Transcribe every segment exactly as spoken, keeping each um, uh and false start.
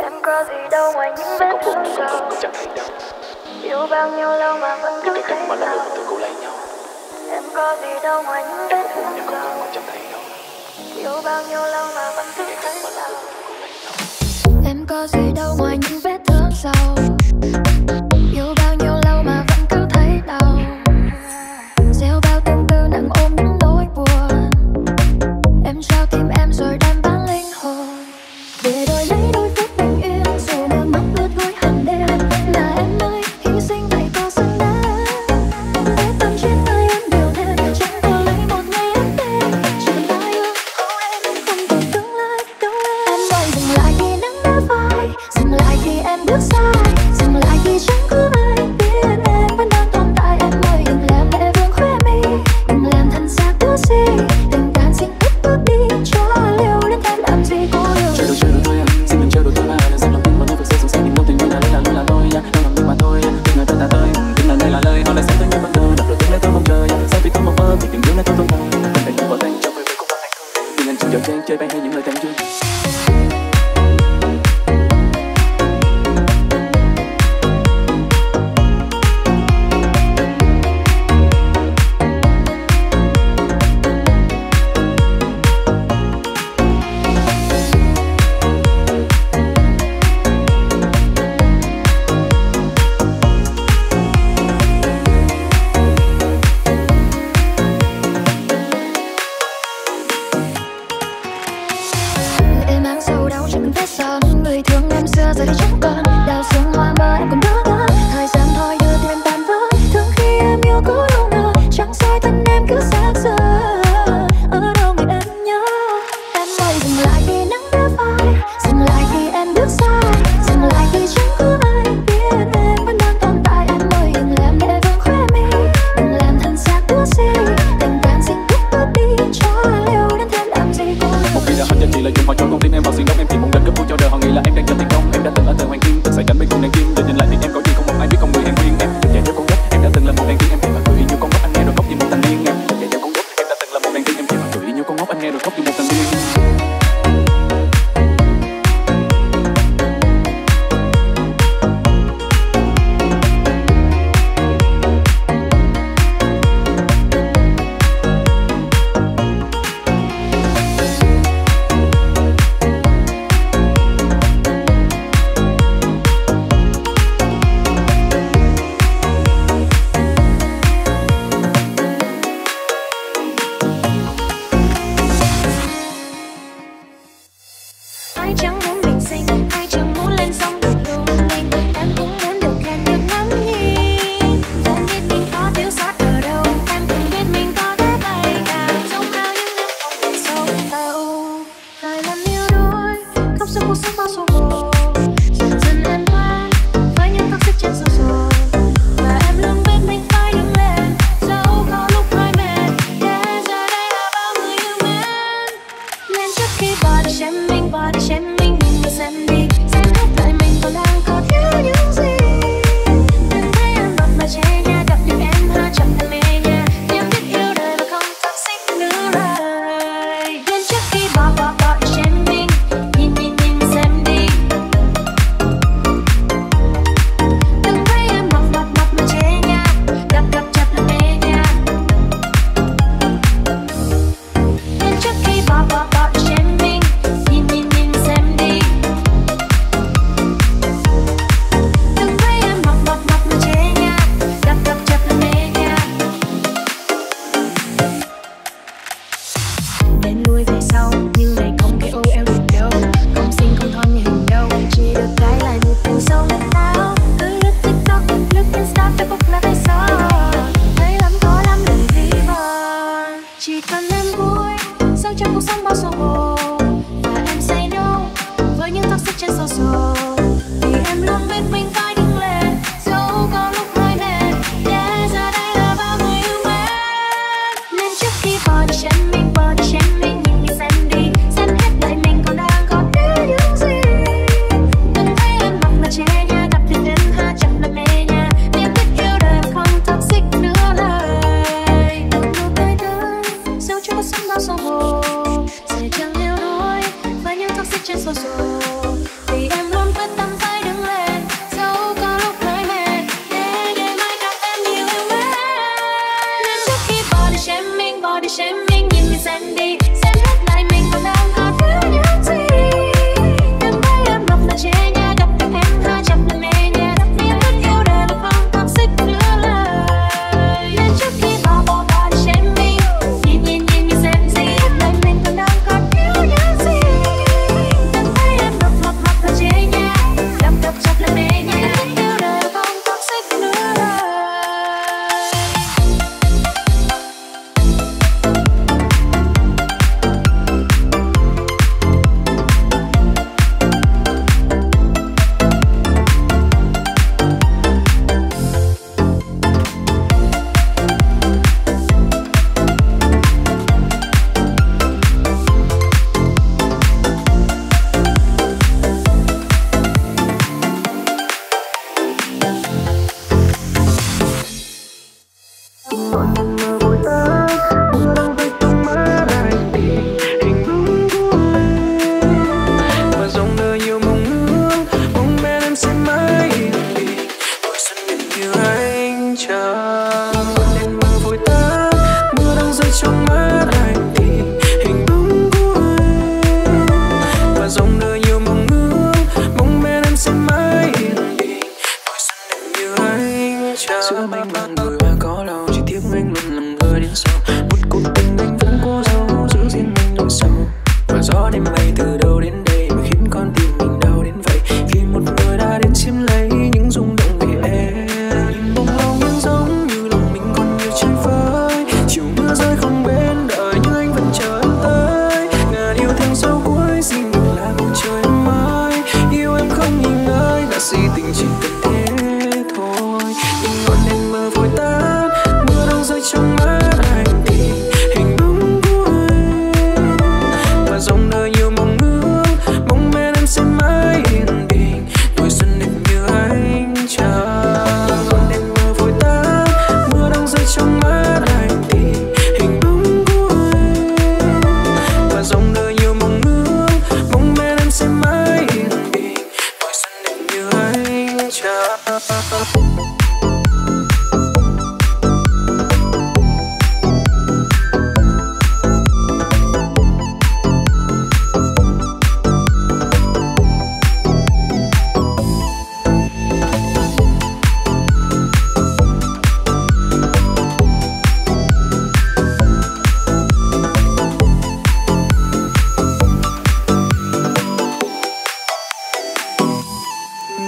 Em có gì đâu ngoài những vết thương sâu. Yêu bao nhiêu lâu mà vẫn cứ thấy đau. Em có gì đâu ngoài những vết thương sâu. Yêu bao nhiêu lâu mà vẫn cứ thấy đau. Em có gì đâu ngoài những vết thương sâu. Yêu bao nhiêu lâu mà vẫn cứ thấy đau. Gieo bao tâm tư nặng ôm những nỗi buồn. Em trao tim em rồi đem bán linh hồn. Để đổi lấy đôi phút bình yên. Dù nước mắt ướt gối hàng đêm. Là em ơi, hy sinh vậy có xứng đáng. Để tâm trên tay em điều thêm. Chẳng có lấy một ngày em đến. Chỉ là yêu, oh em không còn tương lai đâu em. Em ơi dừng lại khi nắng đã phai. Dừng lại khi em bước sai. Dừng lại khi chẳng có ai biết em vẫn đang tồn tại. Em ơi đừng làm lệ vương khóe mi. Đừng làm thân xác của gì. Tình cảm xin ít bước đi cho liều đến thêm làm gì cô yêu. Chơi đồ chơi đồ thôi à, xin đừng chơi đồ tôi mà là dành lòng tin vào nơi vực sâu sâu xanh. Tình đâu tình yêu là đây là luôn là tôi đang làm nhưng mà thôi. Tình người ta ta tới, tình là đây là lời họ lại xem tôi như ban đầu. Đập đầu tiếng lấy tôi mong chờ, sao vì tôi mong mơ vì tình yêu này tôi không mong. Tình cảnh của tay trong người cũng có anh thôi. Vì anh chừng giờ trên chơi bay hay những lời thành chương. Em mang sâu đau chẳng cần vết son. Người thương em xưa giờ thì chẳng còn. Đào xuống hoa mơ em còn đỡ đỡ. Thời gian thôi đưa tim em tan vỡ. Thương khi em yêu có đâu ngờ. Chẳng soi thân em cứ xác giờ. Ở đâu người em nhớ. Em ơi dừng lại khi nắng đã phai. Dừng lại khi em bước sai. Dừng lại khi chẳng có ai biết em vẫn đang tồn tại. Em ơi đừng làm lệ vương khóe mi. Đừng làm thân xác của gì. Tình cảm xin ít bước đi cho liều đến thêm làm gì cô. Một khi đã hận cho chỉ là dùng họ cho con tim em vào xuyên đốc. Em chỉ muốn đến cấp vui cho đời họ nghĩ là em đang chờ thành công. Em đã từng ở thời hoàng kim từng say cảnh bên cùng đèn kim. Giờ nhìn lại thì em có gì không một ai biết con người em khuyên em. Đừng chạy theo con dốc em đã từng là một đèn kim. Em chỉ mà cười như con ngốc anh nghe rồi khóc như một thằng điên em. Đừng chạy theo con dốc em đã từng là một đèn kim. Em chỉ mà cười như con ngốc anh nghe rồi khóc như một thằng điên. Ai chẳng muốn bình sinh, ai chẳng muốn lên sóng được lung linh. Em cũng muốn được khen được ngắm nhìn. Không biết mình có thiếu sót ở đâu. Em không biết mình có thể bay cao. Giống bao những đêm không về sâu tàu. Thời làm yêu đôi, khóc trong cuộc sống bao xô bồ. Dần dần em quen với những tóc xích trên sổ sổ. Và em luôn biết mình phải đứng lên. Dẫu có lúc hơi mệt. Để giờ đây là bao người yêu mến. Nên trước khi bỏ đi xem mình, bỏ đi xem mình, nhìn vào xem đi. Xem hết tại mình còn đang có thiếu những gì. Đừng thấy em bật mà chê nha. Gặp được em hơi chậm thật mê nha. Em biết yêu đời mà không toxic nữa rồi. Nên trước khi bỏ bỏ bỏ đi xem mình, nhìn nhìn nhìn xem đi. Đừng thấy em bật bật bật mà chê nha. Gặp gặp chậm thật mê nha. Nên trước khi bỏ bỏ bỏ đi xem mình, nhìn nhìn nhìn xem đi. Đừng thấy em bật bật bật mà chê nha. Gặp gặp chậm thật mê nha. Nên lui về sau như này không thể ô eo được đâu. Không xinh không thon như hình đâu. Chỉ được cái lại một tình sâu lạnh áo. Cứ lướt TikTok, lướt Insta, Facebook là phải sao. Thấy lắm có lắm đừng vi von. Chỉ cần em vui, sống trong cuộc sống bao xô bồ. Và em say no với những tóc xích trên sổ sổ. Vì em luôn biết mình phải đứng lên. Dẫu có lúc hơi mệt. Để giờ đây là bao người yêu mến. Nên trước khi bỏ đi xem mình, bỏ đi xem mình, nhìn mình xem đi. Xem hết lại mình còn đang có thiếu những gì. Đừng thấy em mặc mà chê nha. Gặp thì đến ha chậm là mê nha. Nếu biết yêu đời mà không toxic nữa lời. Đừng nụ cười tươi, dẫu cho cuộc sống bao xô bồ. Sẽ chẳng yêu đôi với những tóc xích trên sổ sổ. Vì em luôn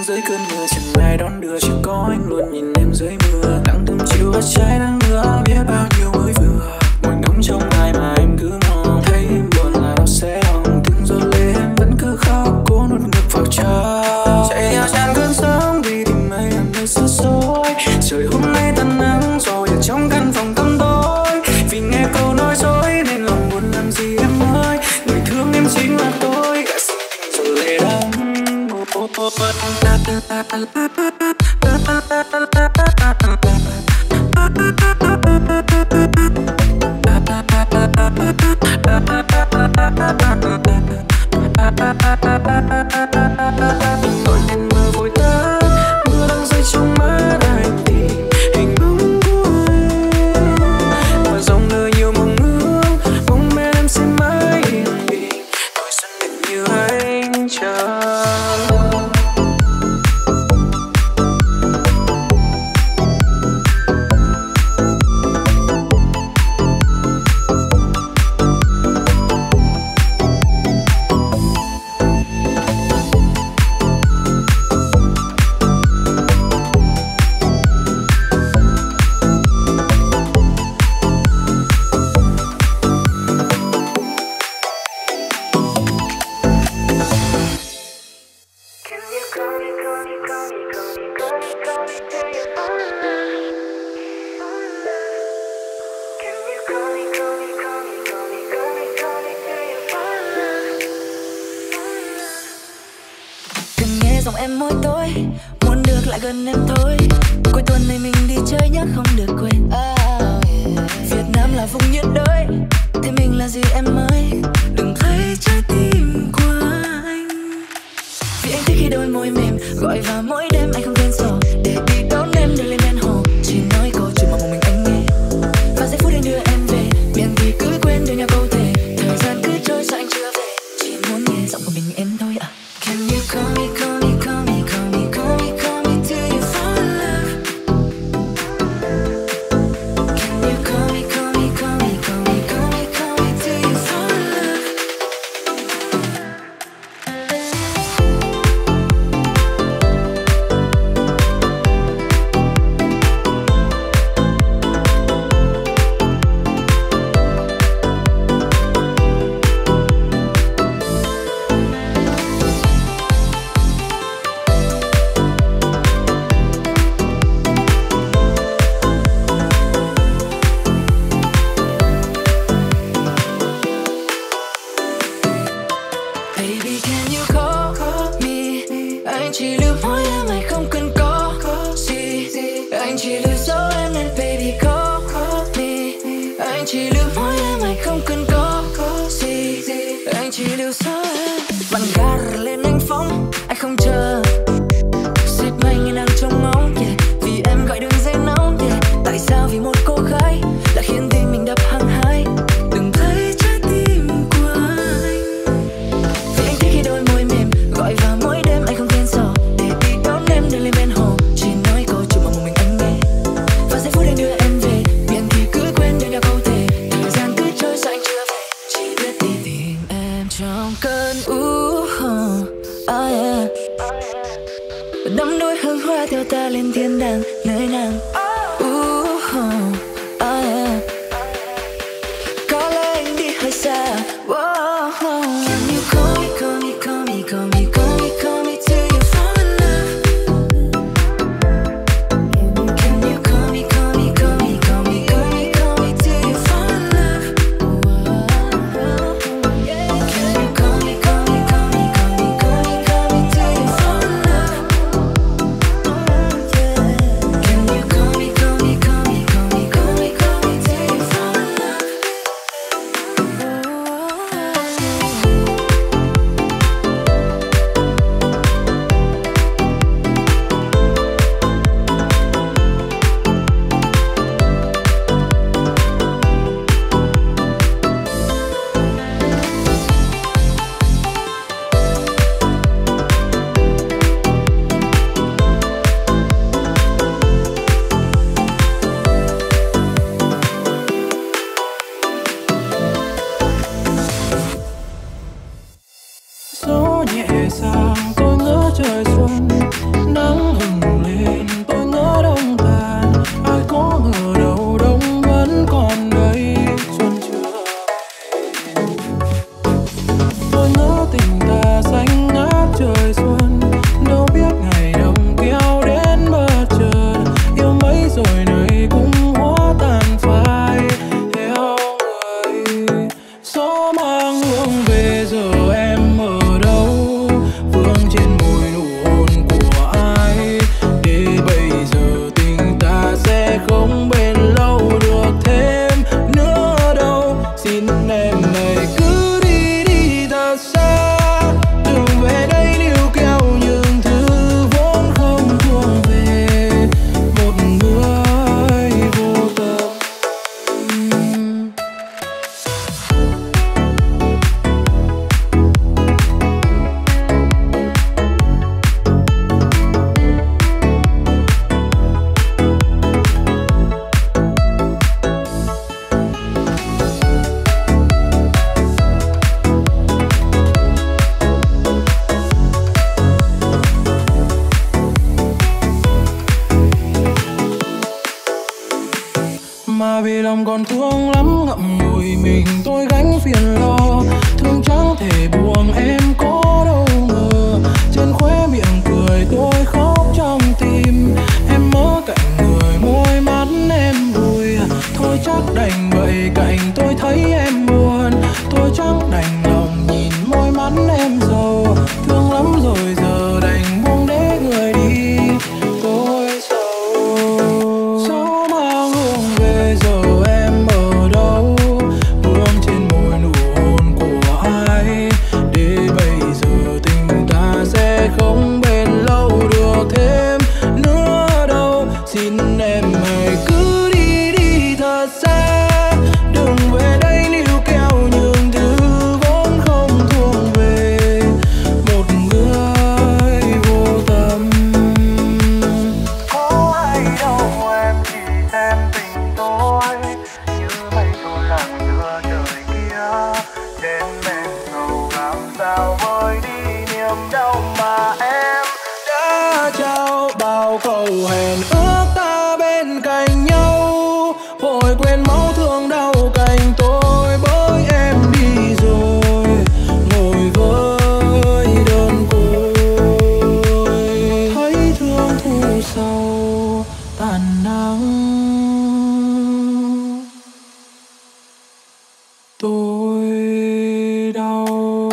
dưới cơn mưa chẳng ai đón đưa, chỉ có anh luôn nhìn em dưới mưa. Nắng thơm chiều và trái nắng nữa, biết bao nhiêu mới vừa. Ngồi ngóng trong ai mà em cứ mong, thấy em buồn là nó sẽ hỏng. Tiếng gió lên em vẫn cứ khóc, cố nuốt ngược vào trong. Chạy theo tràn cơn sóng vì tìm mây làm nơi xa xôi. Trời hôm nay tan nắng rồi ở trong căn phòng tăm tối. Vì nghe câu nói dối nên lòng buồn làm gì em ơi. Người thương em chính là tôi, cả sự tình rồi lệ đắng. Tôi nên mơ vội tan, mưa đang rơi trong mắt anh thì hình bóng của em và dòng đời nhiều mong ước, mong bên em sẽ mãi yên bình. Tôi xuân định như anh chờ. Dòng em môi tối, muốn được lại gần em thôi. Cuối tuần này mình đi chơi nhé, không được quên. Oh, yeah. Việt Nam là vùng nhiệt đới, thế mình là gì em ơi? Đừng thấy trái tim của anh. Vì anh thích khi đôi môi mềm gọi vào mỗi đêm anh không quên sầu. Để đi đón em đưa lên ven hồ, chỉ nói câu chuyện mà một mình anh nghe. Và giây phút anh đưa em về, miệng thì cứ quên đưa nhau câu thề. Thời gian cứ trôi sao anh chưa về, chỉ muốn nghe giọng của mình em thôi à. Can you call me, call me, call me, call me, call me, call me till you fall in love. Can you call me, call me, call me, call me, call me, call me till you fall in love. Baby can you call, call me. Anh chỉ lưu mỗi em, anh không cần có gì. Anh chỉ lưu dấu em nên baby call, call me. Anh chỉ lưu mỗi em, anh không cần có gì. Anh chỉ lưu dấu em. Bạn gà lên anh phóng, anh không chờ. Xếp anh như đang trông ngóng, yeah. Vì em gọi đường dây nóng, yeah. Tại sao vì một cô gái lại khiến tim mình đập hăng hái. Đừng thấy trái tim của anh. Vì anh thích khi đôi môi mềm gọi vào mỗi đêm anh không quên sầu. Để đi đón em đưa lên ven hồ, chỉ nói câu chuyện mà một mình anh nghe. Và giây phút anh đưa em về, miệng thì cứ quên đưa nhau câu thề. Thời gian cứ trôi sao anh chưa về, chỉ biết đi tìm em trong cơn u. Oh yeah. Đắm đuối hương hoa theo ta lên thiên đàng nơi nàng. Uh, oh yeah. Có lẽ anh đi hơi xa. Whoa. Can you call me, call me, call me, call me, call me, call me till you fall in love. Can you call me, call me, call me, call me, call me, call me till you fall in love. Can you call me, call me, call me, call me, call me, call me till you fall in love. Can you call me, call me, call me, call me, call me, call me till you fall in love. Gió nhẹ sang tôi ngỡ trời xuân, nàng còn thương lắm, ngậm ngùi mình tôi gánh phiền lo. Thương chẳng thể buông em có đâu ngờ, trên khóe miệng cười tôi khóc trong tim. Em mơ cạnh người môi mắt em bùi, thôi chắc đành vậy cạnh tôi thấy em buồn. Tôi chẳng đành lòng nhìn môi mắt em giàu, thương lắm rồi giờ đành buông để người đi. Tôi sầu gió mang hương về, giờ em ở đâu? Hương trên môi nụ hôn của ai? Để bây giờ tình ta sẽ không bền lâu được thêm nữa đâu. Xin em hãy cứ đi đi thật xa, đừng về đây níu kéo những thứ vốn không thuộc về một người vô tâm. Có ai đâu em chỉ xem tình tôi như mây trôi lặng giữa trời kia. Đến bên sầu làm sao vơi đi niềm đau mà em Đã trao bao câu hẹn ước ta bên cạnh nhau, vội quên máu thương đau cành tôi bởi em đi rồi. Ngồi với đơn côi, thấy thương thu sâu tàn nắng. Tôi đau.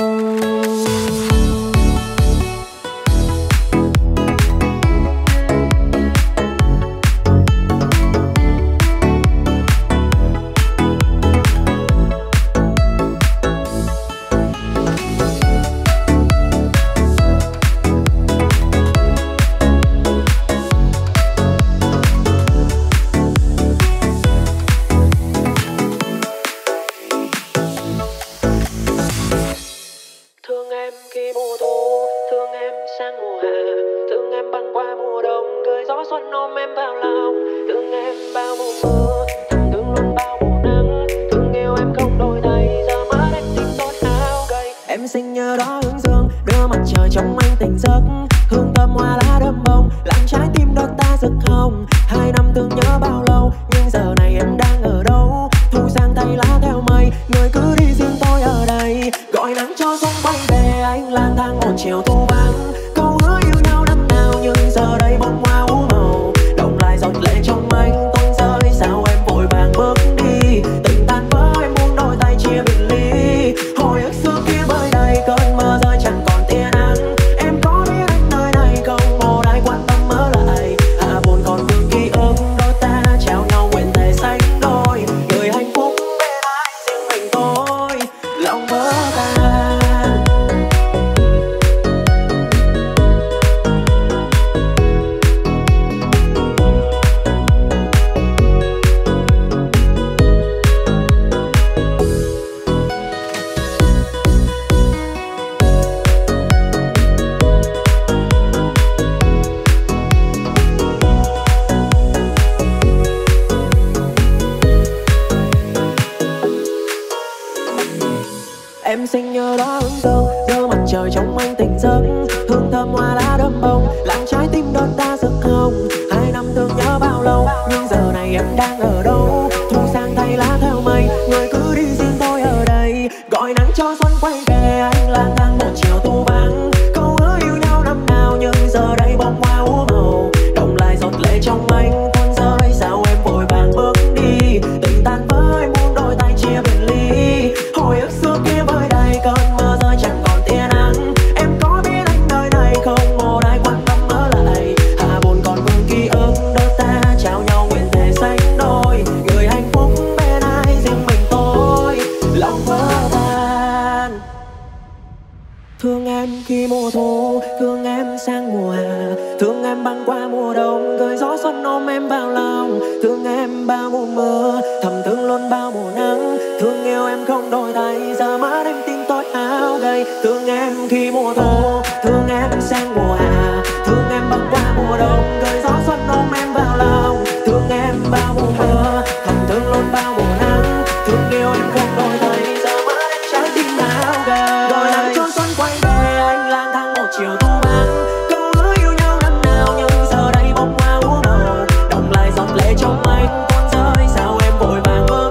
Thương em khi mùa thu, thương em sang mùa hè, thương em băng qua mùa đông, cười gió xuân ôm em vào lòng. Thương em bao mùa mưa, thầm thương luôn bao mùa nắng, thương yêu em không đổi thay, giờ mắt em tình tôi hao gầy. Em xinh như đó hướng dương, đưa mặt trời trong anh tỉnh giấc, hương thơm hoa lá đơm bông, làm trái tim đôi ta rực hồng. Hai năm thương nhớ bao lâu, nhưng giờ này em đang ở đâu? Thu sang tay lá theo mây, người cứ đi riêng tôi ở đây. Gọi nắng cho xuân quay về, anh lang thang một chiều thu vắng. Câu hứa yêu nhau năm nào, nhưng giờ đây bông hoa u màu, đồng lại giọt lệ trong anh tuôn rơi. Sao em vội vàng bước đi, tình tan vỡ em muốn đôi tay chia biệt ly. Hồi ức xưa kia bơi đầy cơn mơ rơi chẳng còn tia nắng. Em có biết anh nơi này không, một ai quan tâm ở lại. À buồn còn vương ký ức, đôi ta trao nhau nguyện thề sánh đôi. Người hạnh phúc bên ai riêng mình tôi, lòng vỡ tan. Em xinh như đó hướng dương, đưa mặt trời trong anh tỉnh giấc, hương thơm hoa lá đơm bông, làm trái tim đôi ta rực hồng. Hai năm thương nhớ bao lâu, nhưng giờ này em đang ở đâu? Thu sang tay lá theo mây, người cứ đi riêng tôi ở đây. Gọi nắng cho xuân quay về, anh lang thang một chiều thu vắng. Câu hứa yêu nhau năm nào, nhưng giờ đây bông hoa u màu, đồng lại giọt lệ trong anh tuôn rơi. Sao em vội vàng bước đi, tình tan vỡ em muốn đôi tay chia biệt ly. Hồi ức xưa kia bơi đầy cơn mơ rơi chẳng còn tia nắng. Em có biết anh nơi này không, một ai quan tâm ở lại. Hà buồn còn vương ký ức, đôi ta trao nhau nguyện thề sánh đôi. Người hạnh phúc bên ai riêng mình tôi, lòng vỡ tan. Thương em khi mùa thu, thương em sang mùa hè, thương em băng qua mùa đông, cười gió xuân ôm em vào lòng. Thương em bao mùa mưa, thầm thương luôn bao mùa nắng, thương yêu em không đổi thay, giờ mắt em tin tôi hao gầy. Thương em khi mùa thu, thương em sang mùa hè, thương em băng qua mùa đông, cười gió xuân ôm em vào lòng. Thương em bao mùa mưa, thầm thương luôn bao mùa nắng, thương yêu em không đổi thay, giờ mắt em trái tim hao gầy. Gọi nắng cho xuân quay về, anh lang thang một chiều thu vắng. Câu hứa yêu nhau năm nào, nhưng giờ đây bông hoa u màu, đồng lại giọt lệ trong anh tuôn rơi. Sao em vội vàng bước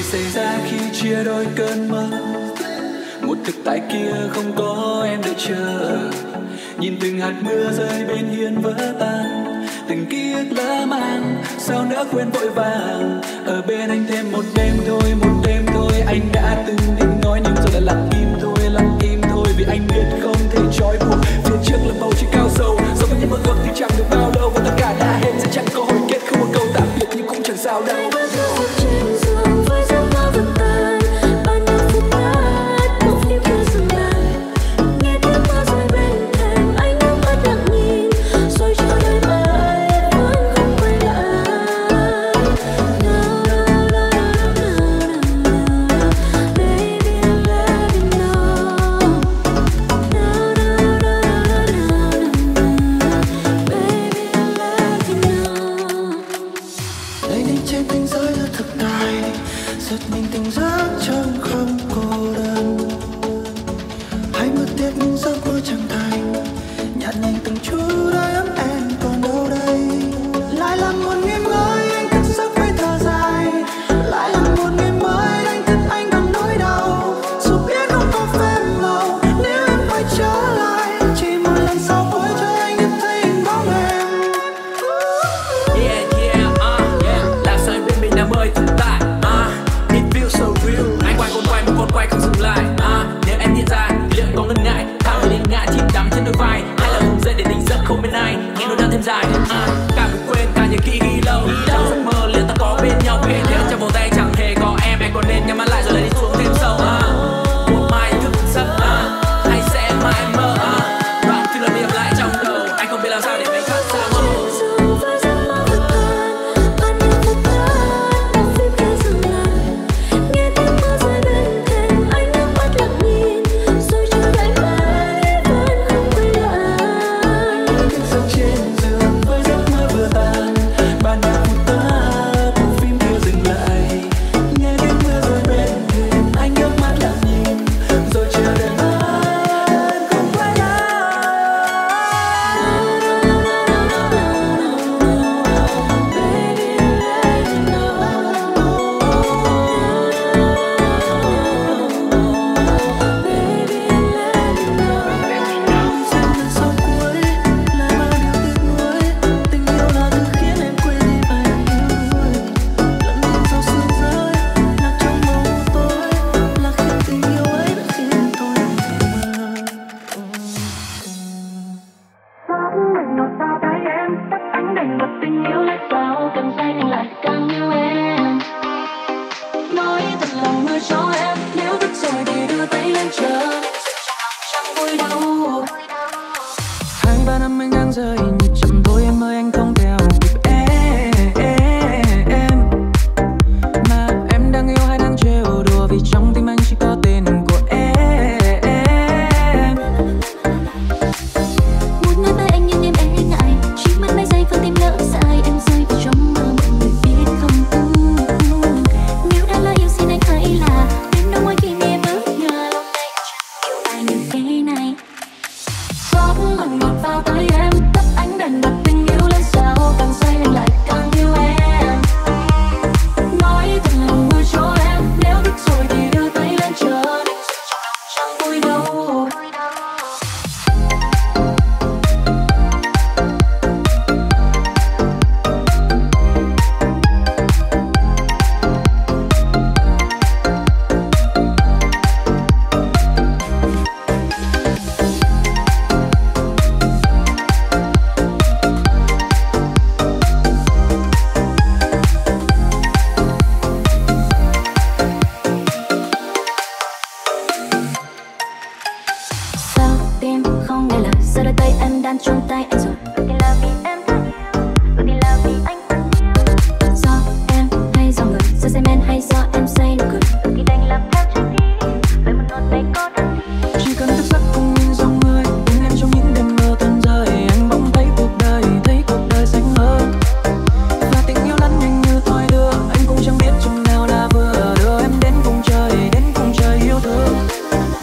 xảy ra khi chia đôi cơn mơ. Một thực tại kia không có em đợi chờ. Nhìn từng hạt mưa rơi bên hiên vỡ tan, từng ký ức lỡ mang sao nỡ quên vội vàng. Ở bên anh thêm một đêm thôi, một đêm thôi. Anh đã từng định nói nhưng rồi lại lặng im thôi, lặng im thôi. Vì anh biết không thể trói buộc. Phía trước là bầu trời cao sâu, sống với những mơ ước thì chẳng được bao lâu. Và tất cả đã hết sẽ chẳng có hồi kết, không một câu tạm biệt nhưng cũng chẳng sao đâu.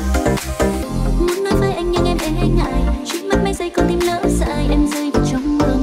Muốn nói với anh nhưng em e ngại, chuyện mắt mấy giây con tim lỡ dại, em rơi vào trong mơ.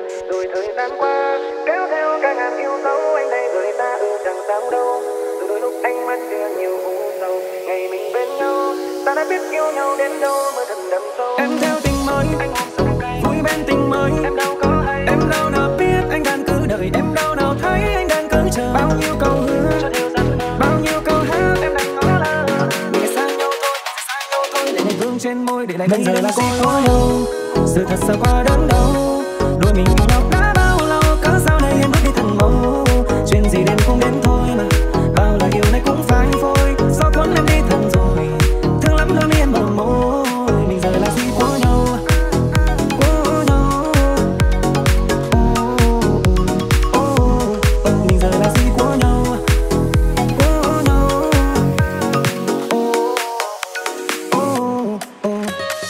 rồi thời gian qua kéo theo cả ngàn yêu dấu, anh đây người ta ừ chẳng sao đâu. Từ đôi lúc anh mắt chưa nhiều u sầu, ngày mình bên nhau ta đã biết yêu nhau đến đâu mới thật đậm sâu. Em theo tình mới, anh ôm sầu cay, vui bên tình mới, em đâu có hay, em đâu nào biết anh đang cứ đợi, em đâu nào thấy anh đang cứ chờ. Bao nhiêu câu hứa cho theo dần, bao nhiêu câu hát em đang ngó lơ. Mình sẽ xa nhau thôi, sẽ xa nhau thôi, để lại vương trên môi, để lại bây giờ là gì có nhau. Sự thật sao qua đớn đau, đôi mình yêu nhau đã bao lâu, cớ sao này em bước đi thật màu. Chuyện gì đến cũng đến thôi mà, bao lời yêu này cũng phai phôi. Gió cuốn em đi thật rồi, thương lắm đôi mi em bờ môi. Mình giờ là gì của nhau, của nhau. Oh, oh, oh. Mình giờ là gì của nhau, của nhau. Oh, oh, oh.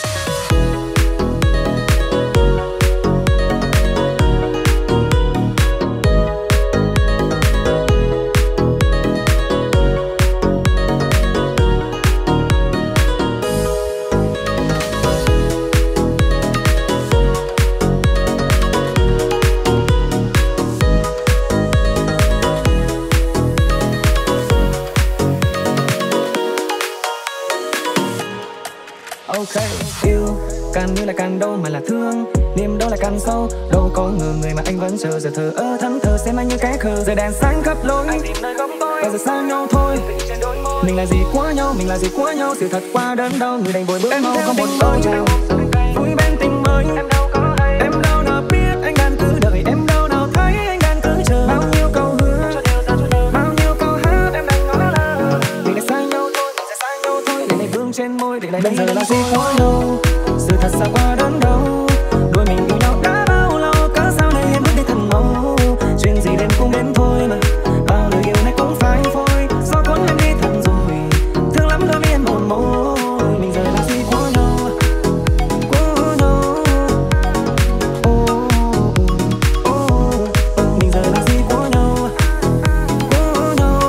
Ok, yêu càng như là càng đâu mà là thương, niềm đâu là càng sâu. Đâu có ngờ người mà anh vẫn chờ, giờ thờ ơ thẫn thờ xem anh như cái khờ. Giờ đèn sáng khắp lối, anh tìm nơi góc tối, và giờ xa nhau thôi. Mình là gì của nhau, mình là gì của nhau. Sự thật qua đớn đau, người đành vội bước mau không một câu chào. Vui bên tình mới, em đâu có hay, em đâu nào biết anh đang cứ đợi, em đâu nào thấy anh đang cứ chờ. Bao nhiêu câu hứa, bao nhiêu câu hát em đang ngó lơ. Mình đã xa nhau thôi, mình sẽ xa nhau thôi, để lại vương trên môi, để lại bây giờ là gì của nhau. Sự thật sao qua đớn đau, đôi mình yêu nhau đã bao lâu, cớ sao này em bước đi thật màu. Chuyện gì đến cũng đến thôi mà, bao lời yêu này cũng phai phôi. Gió cuốn em đi thật rồi, thương lắm đôi mi em một môi. Mình giờ là gì của nhau, của nhau. Oh, oh, oh. Mình giờ là gì của nhau, của nhau.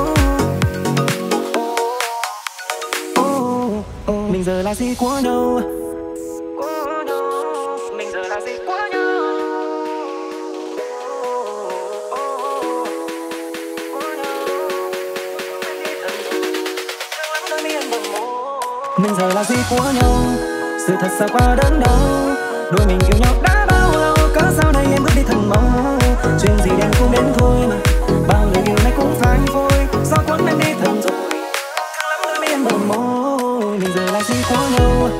Oh, oh, oh. Mình giờ là gì của nhau, của nhau. Mình giờ là gì của nhau, của nhau. Mình giờ là gì của nhau. Sự thật sao qua đớn đau, đôi mình yêu nhau đã bao lâu, cớ sao đây em bước đi thật mau. Chuyện gì đến cũng đến thôi mà, bao lời yêu này cũng phai phôi. Gió cuốn em đi thật rồi, thương lắm đôi mi em bờ môi. Mình giờ là gì của nhau.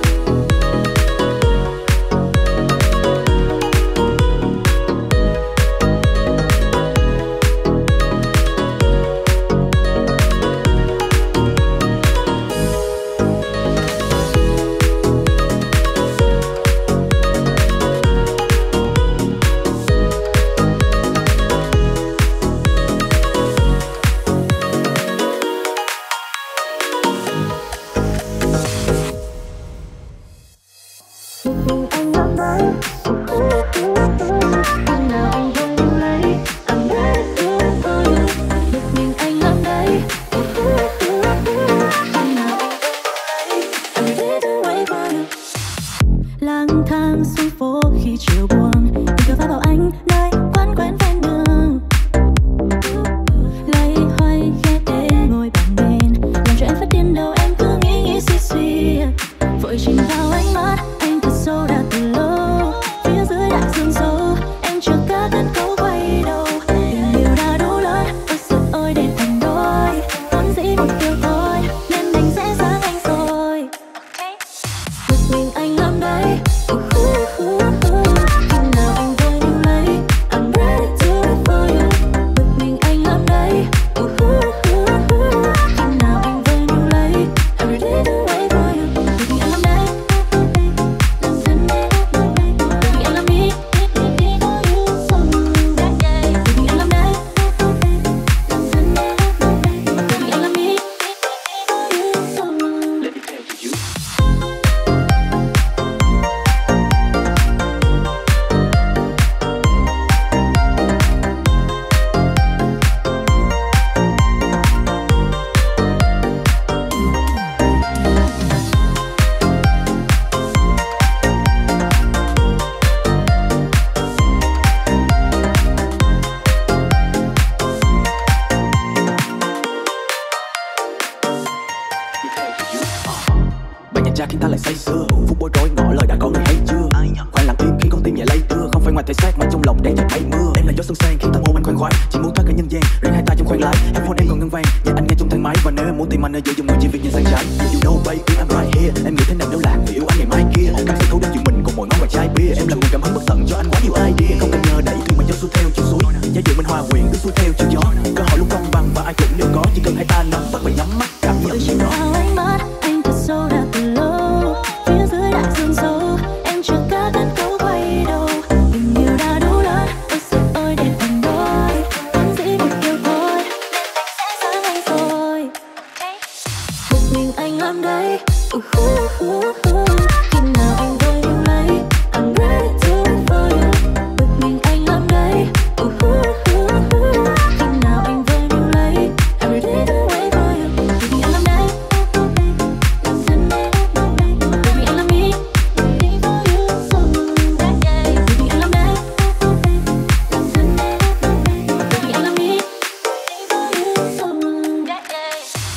khiến ta lại say sưa. Phút bối rối ngỏ lời đã có người hay chưa? Khoan lặng im khi con tim nhẹ lay tưa, không phải ngoài thể xác mà trong lòng đang chợt mây mưa. Em là gió xuân sang khiến ta ôm anh khoan khoái, chỉ muốn thoát cả nhân gian riêng hai tay trong khoang lái. Headphone em còn ngân vang nhạc anh nghe trong thang máy, và nếu em muốn tìm anh ở giữa dòng người chỉ việc nhìn sang trái. You know baby I'm right here. Em nghĩ thế nào nếu là người yêu anh ngày mai kia? Cảm sẽ thấu đến chuyện mình cùng ngồi ngóng ngoài chai bia. Em là nguồn cảm hứng bất tận cho anh quá nhiều idea. Không cần nhờ đẩy thuyền mà gió xuôi theo chiều suối, giá dự mình hòa quyện cứ xuôi theo chiều gió. Cơ hội luôn công bằng và ai cũng đều có, chỉ cần hai ta nắm bắt và nhắm mắt cảm nhận chuyện đó. Ánh mắt anh thật sâu đã từ lâu, phía dưới đại dương sâu em chưa cất đến câu quay đầu. Tình yêu đã đủ lớn, ôi sự ơi đẹp thành đôi, vẫn dĩ việc yêu thôi nên anh sẽ sáng anh rồi. Một mình anh làm đấy, uh, uh, uh, uh. Khi nào anh vui nhưng lấy I'm ready to wait for you. Một mình anh làm đấy, uh, uh, uh, uh. Khi nào anh vui nhưng lấy I'm ready to wait for you. Baby anh làm đấy, làm thân đấy. Baby anh làm me, waiting for you so that day. Baby anh làm đấy, làm thân đấy. Baby anh làm me, waiting for you so that day.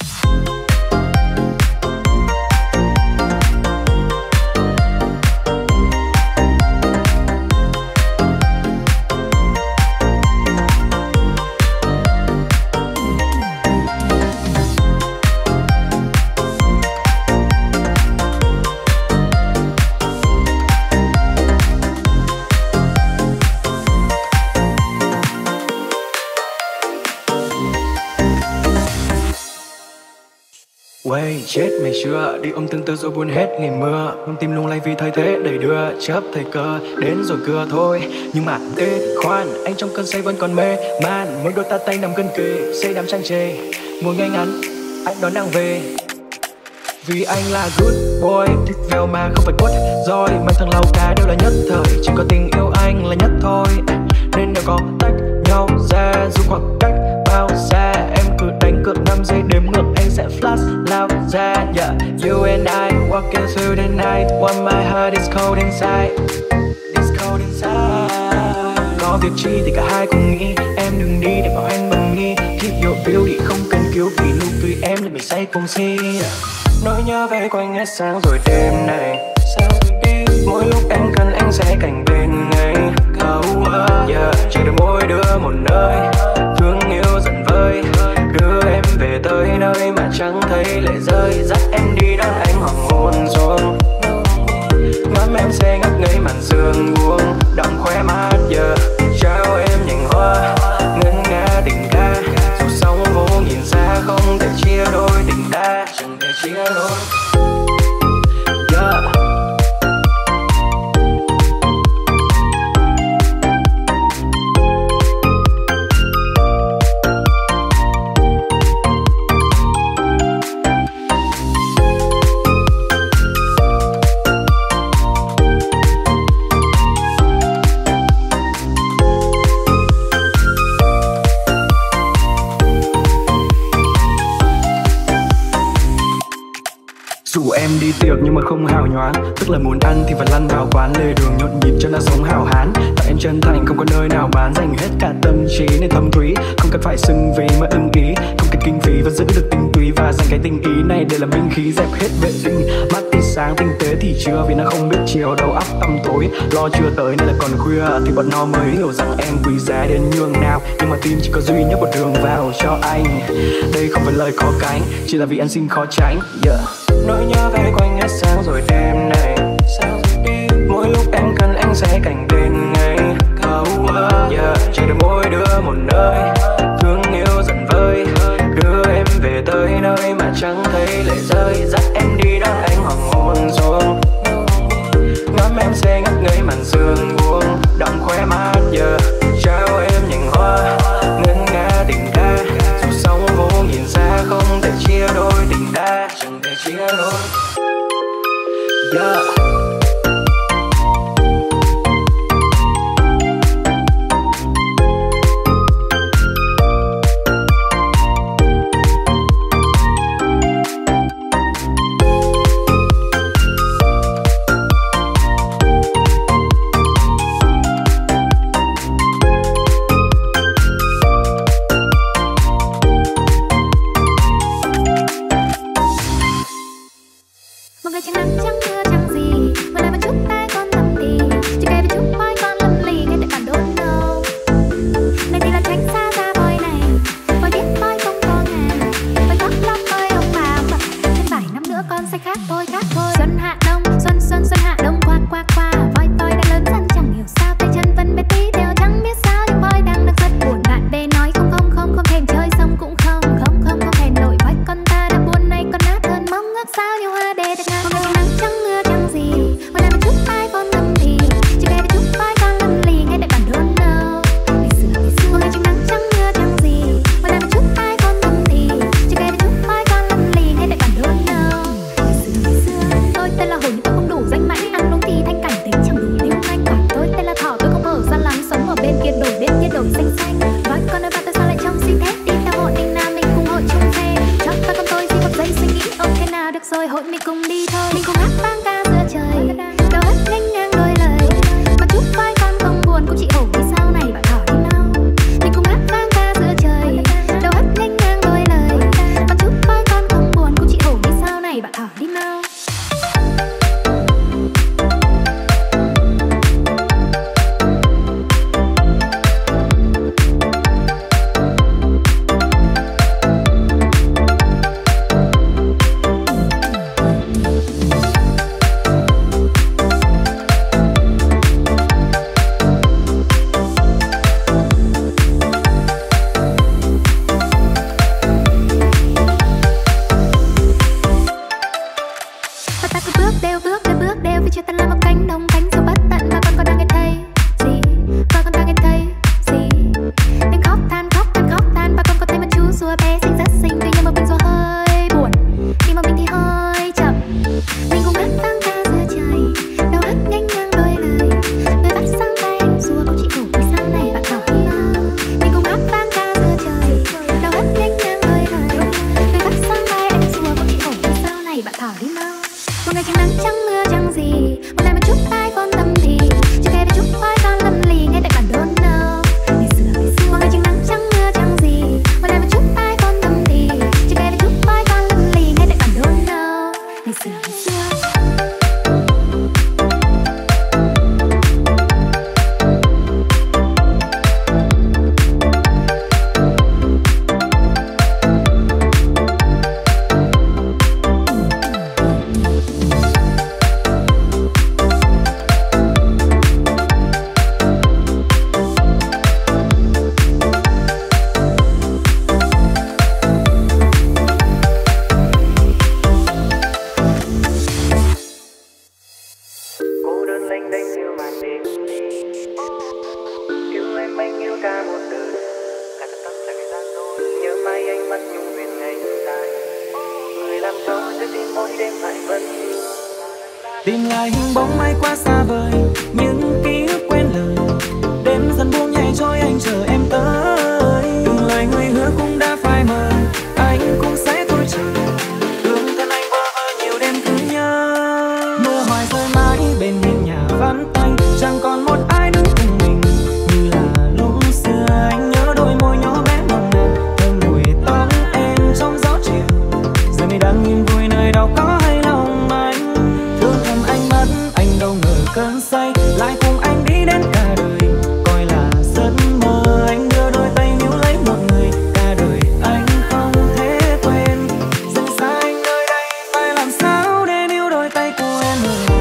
Quay chết mày chưa, đi ôm tương tư rồi buồn hết ngày mưa. Con tim lung lay vì thời thế đầy đưa, chớp thời cơ đến rồi cưa thôi. Nhưng mà ê khoan, anh trong cơn say vẫn còn mê man. Mỗi đôi ta tay nằm gần kề, say đắm trang trề. Ngồi ngay ngắn, anh đón nàng về. Vì anh là good boy, thích vèo mà không phải quất rồi. Mang thằng lau cá đều là nhất thời, chỉ có tình yêu anh là nhất thôi. Nên nếu có tách nhau ra, dù khoảng cách bao xa, em cứ đánh cược năm giây đếm ngược, anh sẽ flash loud ra. Yeah, you and I walking through the night, while my heart is cold inside. It's cold inside. Có việc chi thì cả hai cùng nghĩ, em đừng đi để bảo anh bằng nghi. Keep your beauty không cần cứu, vì nụ cười em để mình say cùng si. Nỗi nhớ về quanh hết sáng rồi đêm này. Mỗi lúc em cần anh sẽ cạnh bên ngay. Oh, yeah, chỉ đợi mỗi đứa một nơi, thương yêu dần vơi, đưa em về tới nơi mà chẳng thấy lệ rơi. Dắt em đi đón anh hoàng hôn xuống, ngắm em sẽ ngất ngây màn sương buông, đọng khóe mắt giờ trao em nhành hoa ngân nga tình ca. Dù sóng vô nhìn xa không thể chia đôi tình ta, chẳng thể chia đôi. Yeah. Dù em đi tiệc nhưng mà không hào nhoáng, tức là muốn ăn thì phải lăn vào quán, lề đường nhộn nhịp cho nó sống hào hán. Tại em chân thành không có nơi nào bán, dành hết cả tâm trí nên thâm thúy, không cần phải xưng vì mà ưng ý, không cần kinh phí vẫn giữ được tinh túy, và dành cái tình ý này để làm minh khí dẹp hết vệ tinh. Mắt thì sáng tinh tế thì chưa, vì nó không biết chiều, đầu óc tăm tối, lo chưa tới nên là còn khuya, thì bọn nó mới hiểu rằng em quý giá đến nhường nào. Nhưng mà tim chỉ có duy nhất một đường vào cho anh, đây không phải lời có cánh, chỉ là vì anh xin khó tránh. Yeah. Nỗi nhớ về quanh hết sáng rồi đêm này. Mỗi lúc em cần anh sẽ cạnh bên ngay. Oh, yeah, chỉ đợi mỗi đứa một nơi, thương yêu dần vơi, đưa em về tới nơi mà chẳng thấy lệ rơi. Dắt em đi đón anh hoàng hôn xuống, ngắm em sẽ ngất ngây màn sương buông, đọng khóe mắt giờ trao em nhành hoa ngân nga tình ca. Dù sóng vô nhìn xa không thể chia đôi tình ta, chẳng thể chia đôi. Yeah. Tìm lại hình bóng mai qua xa vời, những ký ức quên lời. Đêm dần buông nhẹ trôi anh chờ em tới. Từng lời người hứa cũng đã phai mờ, anh cũng sẽ thôi chờ. Thương thân anh bơ vơ nhiều đêm cứ nhớ. Mưa hoài rơi mãi bên hiên nhà vắng tanh, chẳng còn một ai đứng cùng mình như là lúc xưa. Anh nhớ đôi môi nhỏ bé nồng nàn, thơm mùi tóc em trong gió chiều. Giờ này đang yên vui nơi đâu có hay lòng anh. Thương thầm anh mất, anh đâu ngờ cơn say lại cùng anh đi đến cả đời. Coi là giấc mơ, anh đưa đôi tay níu lấy một người cả đời anh không thể quên. Rời xa anh nơi đây phải làm sao để níu đôi tay của em rồi.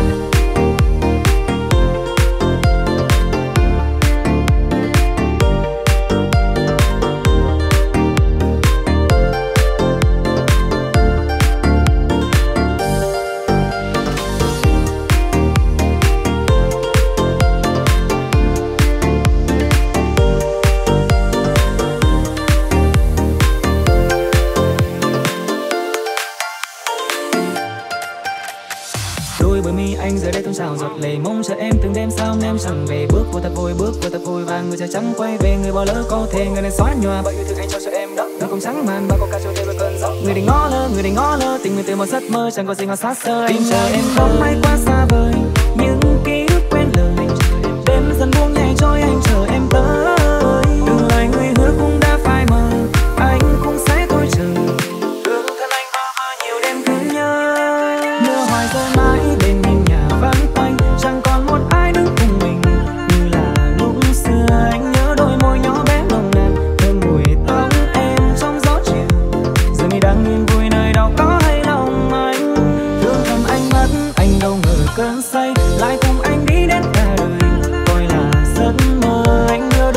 Đôi bờ mi anh giờ đây tuôn trào giọt lệ, mong chờ em từng đêm sao em chẳng về. Bước vô thật vui, bước vô thật vui và người trời trắng quay về. Người bỏ lỡ có thể người này xóa nhòa bao yêu thương anh cho cho em đó. Người không trắng màn bao câu ca trôi theo đôi cơn gió. Người đừng ngó lơ, người đừng ngó lơ, tình người từ một giấc mơ chẳng có gì ngọt sát sơ. Anh chờ em bóng mai qua xa vời, những ký ức quên lời. Đêm dần buông nhẹ trôi anh chờ em tới. Từng lời người hứa cũng đã phai mờ, anh cũng sẽ thôi chờ. Thương thân anh bơ vơ nhiều đêm cứ nhớ. Mưa hoài rơi mãi bên hiên nhà vắng tanh, chẳng còn một ai đứng cùng mình như là lúc xưa. Anh nhớ đôi môi nhỏ bé nồng nàn, thơm mùi tóc em trong gió chiều. Giờ này đang yên vui nơi đâu có hay lòng anh. Thương thầm anh mất, anh đâu ngờ cơn say lại cùng anh đi đến cả đời. Coi là giấc mơ, anh đưa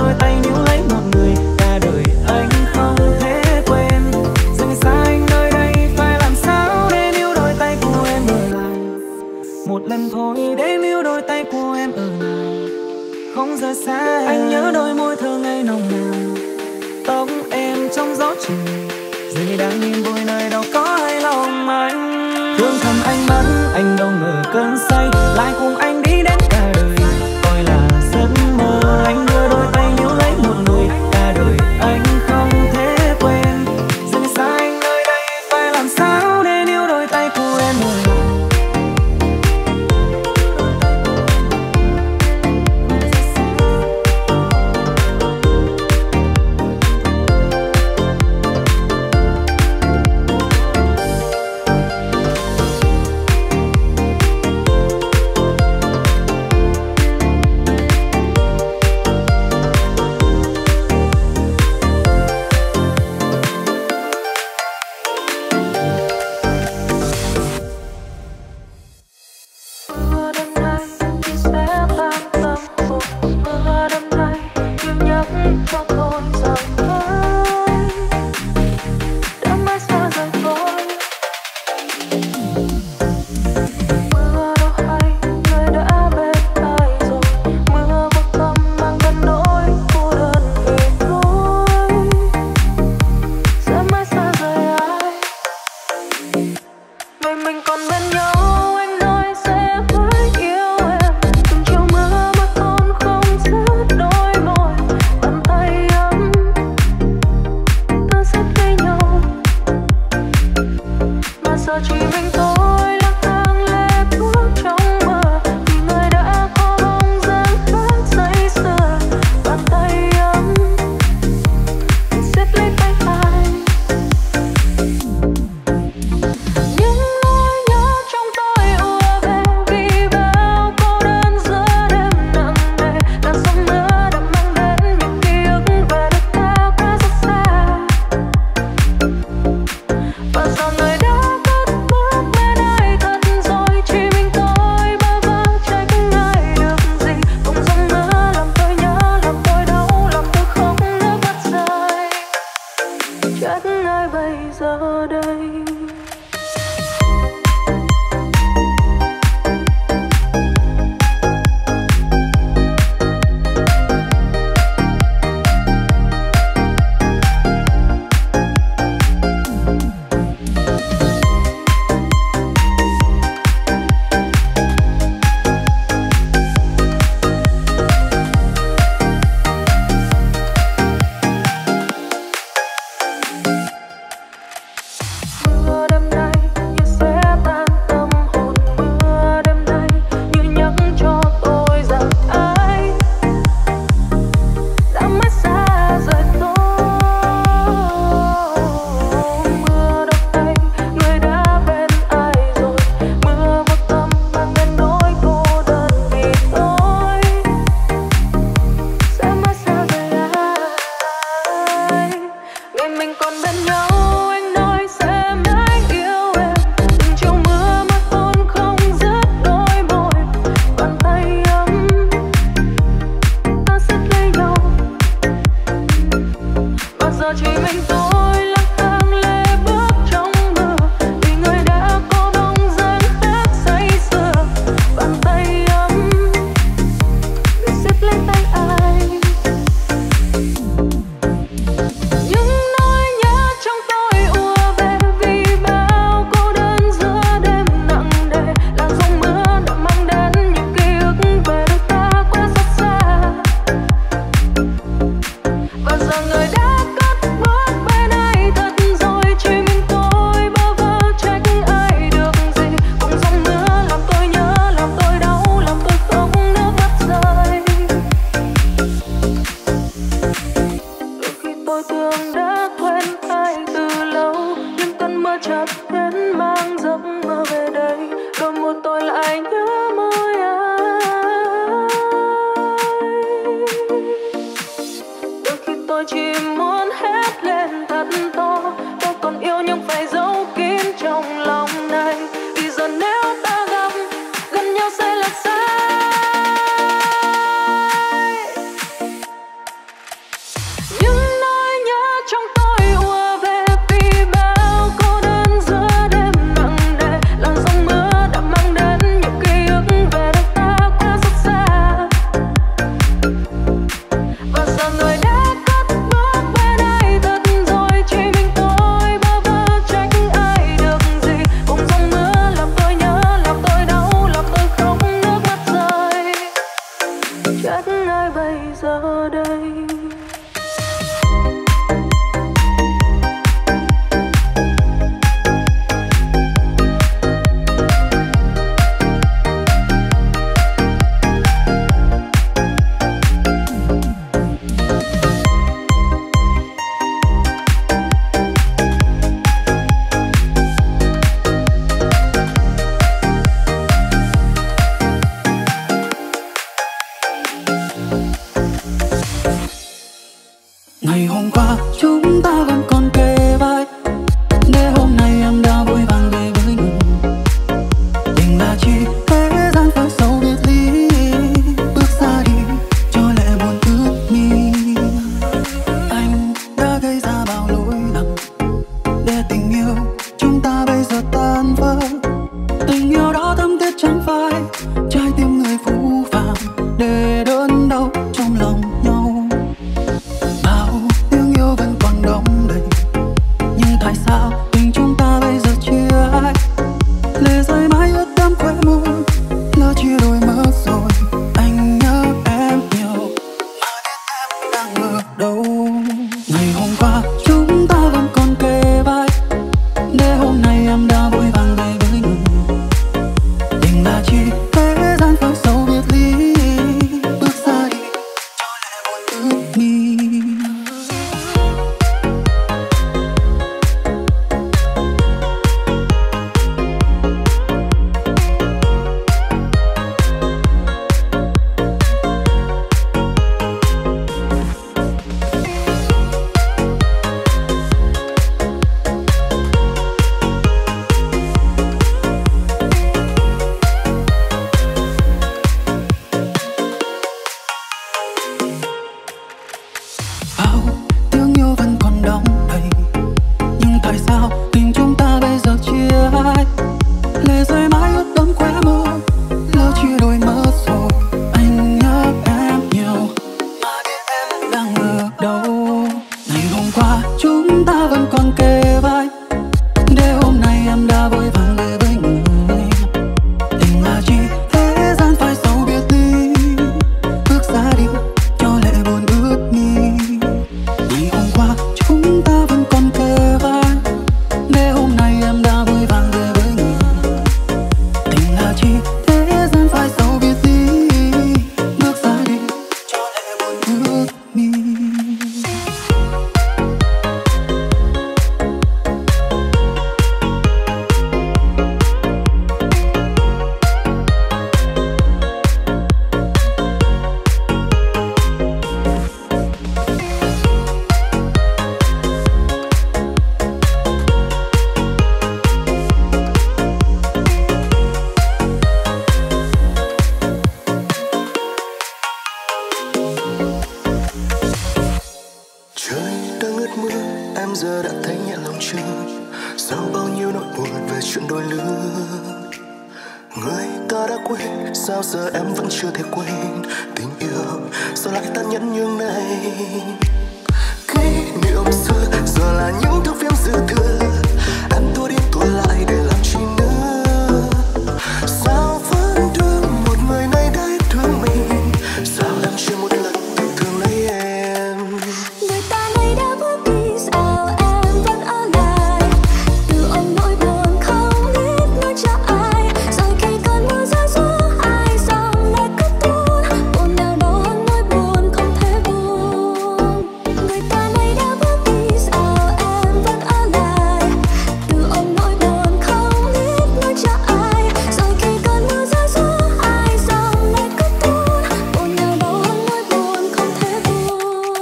mưa, em giờ đã thấy nhẹ lòng chưa? Sao bao nhiêu nỗi buồn về chuyện đôi lứa. Người ta đã quên, sao giờ em vẫn chưa thể quên tình yêu, sao lại tàn nhẫn như này. Kỷ niệm xưa giờ là những thước phim dư thừa, em tua đi tua lại để làm chi nữa. Sao vẫn thương một người này đã hết thương mình, sao em chưa một lần yêu thương lấy em. Người ta này đã bước đi, sao em vẫn ở lại, từ ôm nỗi buồn không biết nói cho ai. Rồi khi cơn mưa rơi xuống ai dòng lại cất tuôn, buồn nào đó hơn nỗi buồn không thể buông. Người ta này đã bước đi, sao em vẫn ở lại, từ ôm nỗi buồn không biết nói cho ai. Rồi khi cơn mưa rơi xuống ai dòng lại cất tuôn, buồn nào đó hơn nỗi buồn không thể buông.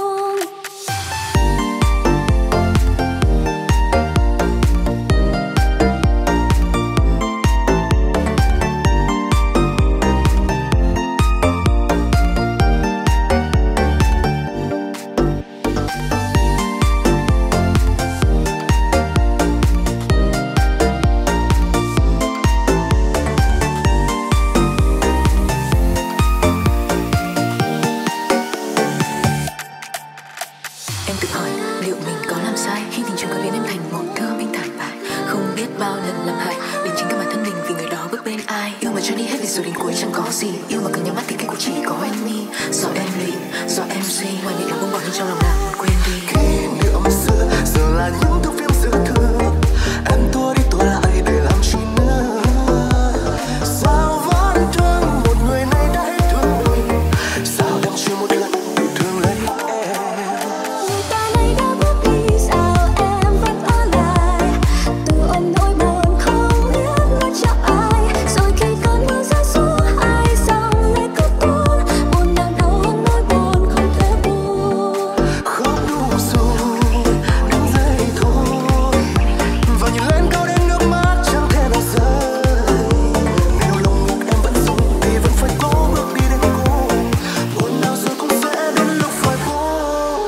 Em tự hỏi liệu mình có làm sai khi tình trường có biến em thành một thư minh thảm bại, không biết bao lần làm hại đến chính cả bản thân mình vì người đó bước bên ai. Yêu mà cho đi hết vì rồi đến cuối chẳng có gì, yêu mà cứ nhắm mắt thì kết cục chỉ có em đi. Do em lì, do em suy, ngoài việc là buông bỏ nhưng trong lòng nàng muốn quên đi. Kỷ niệm xưa giờ là những thước phim dư thừa, em tua đi tua lại để làm chi nữa. Sao vẫn thương một người này đã hết thương mình, sao em chưa một lần yêu thương lấy em. Người ta này đã bước đi, sao em vẫn ở lại, từ ôm nỗi buồn không biết nói cho ai. Rồi khi cơn mưa rơi xuống ai dòng lại cất tuôn, buồn nào đau hơn nỗi buồn không thể buông. Khóc đủ rồi, đừng dây thôi, và nhìn lên cao đến nước mắt chẳng thể nào rơi. Nếu lòng ngực em vẫn rung thì vẫn phải cố bước đi đến cùng, buồn nào rồi cũng sẽ đến lúc phải buông.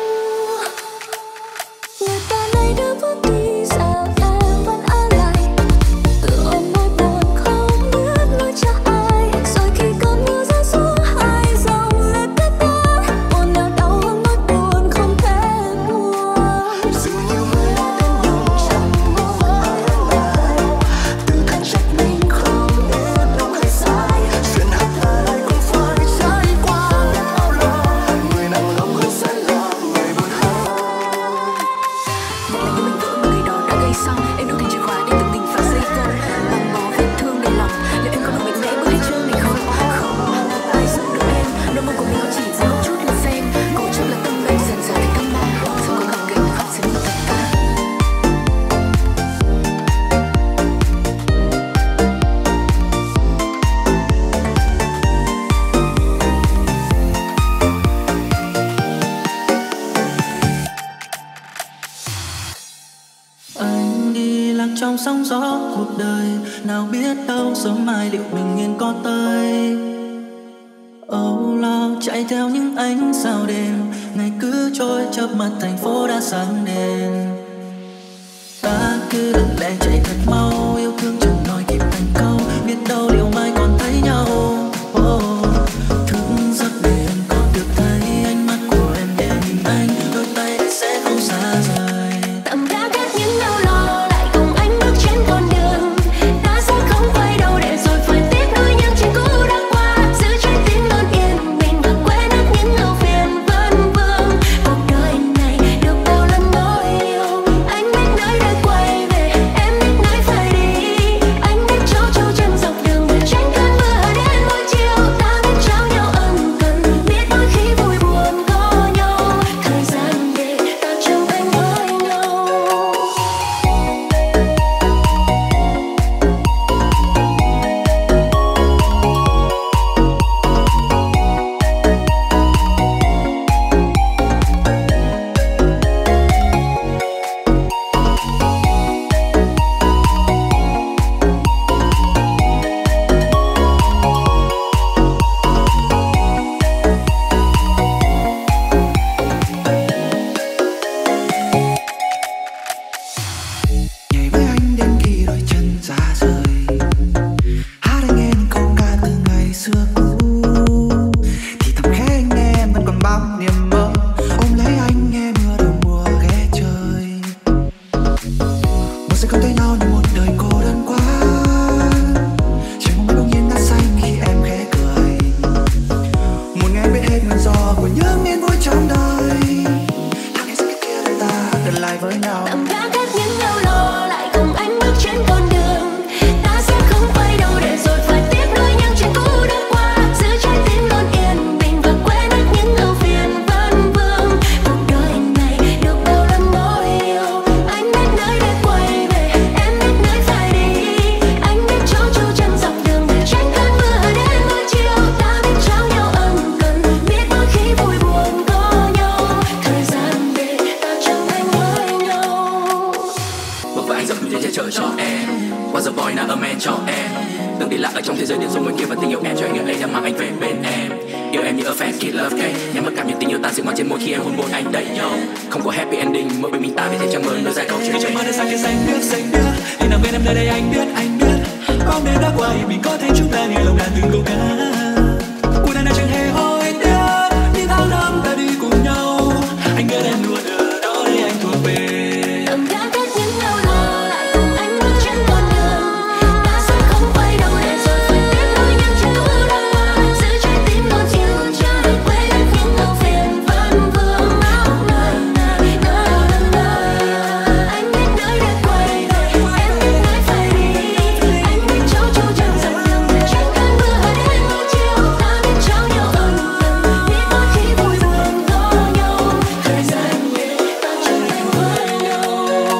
Người ta này đã bước đi, sao em vẫn ở lại, từ ôm nỗi buồn không biết nói cho ai. Rồi khi cơn mưa rơi xuống ai dòng lại cất tuôn, buồn nào đau hơn nỗi buồn không thể buông. Dường như mới đến nhưng chẳng muốn ai ở lại, tự thân trách mình không biết đúng hay sai. Chuyện hạt ai cũng phải trải qua biết bao lâu, người nặng lòng hơn sẽ là người buồn hơn. Một là như mình vỡ mà người đó đã gây xong, em đủ thành chìa khóa để tự mình phá dây vỡ, băng bó vết thương đầy lòng. Liệu em có đủ mạnh mẽ bước hết chương này không? Không, ai giúp được em, nỗi buồn của mình nó chỉ ra một chút mà xem. Cố chấp là tâm bệnh dần dần thành tâm ma, sao cố gắng gánh phát sinh tất cả. Anh đi lạc trong sóng gió cuộc đời, nào biết đâu sớm mai liệu bình yên có tới. Âu lo chạy theo những ánh sao đêm, ngày cứ trôi chớp mắt thành phố đã sáng đèn. Ta cứ lặng lẽ chạy thật mau, yêu thương chẳng nói kịp thành câu, biết đâu liệu mai còn thấy nhau. Oh, thức giấc để em còn được thấy ánh mắt của em để nhìn anh, đôi tay sẽ không xa rời. Tạm đã ghét những đau lo, lại cùng anh bước trên con đường. Ta sẽ không quay đầu để rồi phải tiếc nuối những chuyện cũ đã qua. Giữ trái tim luôn yên bình và quên hết những ưu phiền vấn vương. Cuộc đời này được bao lần nỗi yêu, anh biết nơi để quay về, em biết ở men cho em. Từng đi lạc ở trong thế giới điên rồ ngoài kia và tình yêu em cho anh ở đây đã mang anh về bên em. Yêu em như ở fan kid love cake, nhắm mắt cảm nhận tình yêu ta dịu ngoan trên môi khi em hôn môi anh đấy yo. Không có happy ending, mỗi bên mình ta vì thế chẳng mới nối dài câu chuyện. Trong mơ đến sáng kia xanh biếc xanh biếc, thì nằm bên em nơi đây anh biết anh biết. Bao đêm đã qua thì mình có thấy chúng ta như lòng đàn từng câu ca. Cuộc đời này chẳng hề hối tiếc, những tháng năm ta đi cùng nhau. Anh biết em luôn ở đó để anh thuộc về. Từng đã biết những đau lòng lại cùng anh bước trên con đường. Ta sẽ không quay đầu để rồi phải biết nỗi nhớ chưa đau. Giữ trái tim con chịu chờ đợi quên hết những ưu phiền vẫn vương áo ngần ngần ngần ngần. Anh biết nơi để quay về, em biết nơi phải đi. Anh biết chỗ chỗ chẳng dặn đường để trên cơn mưa hay đến mưa chiều. Ta biết trao nhau ân cần, biết mỗi khi vui buồn có nhau. Thời gian nhẹ ta trở thành với nhau.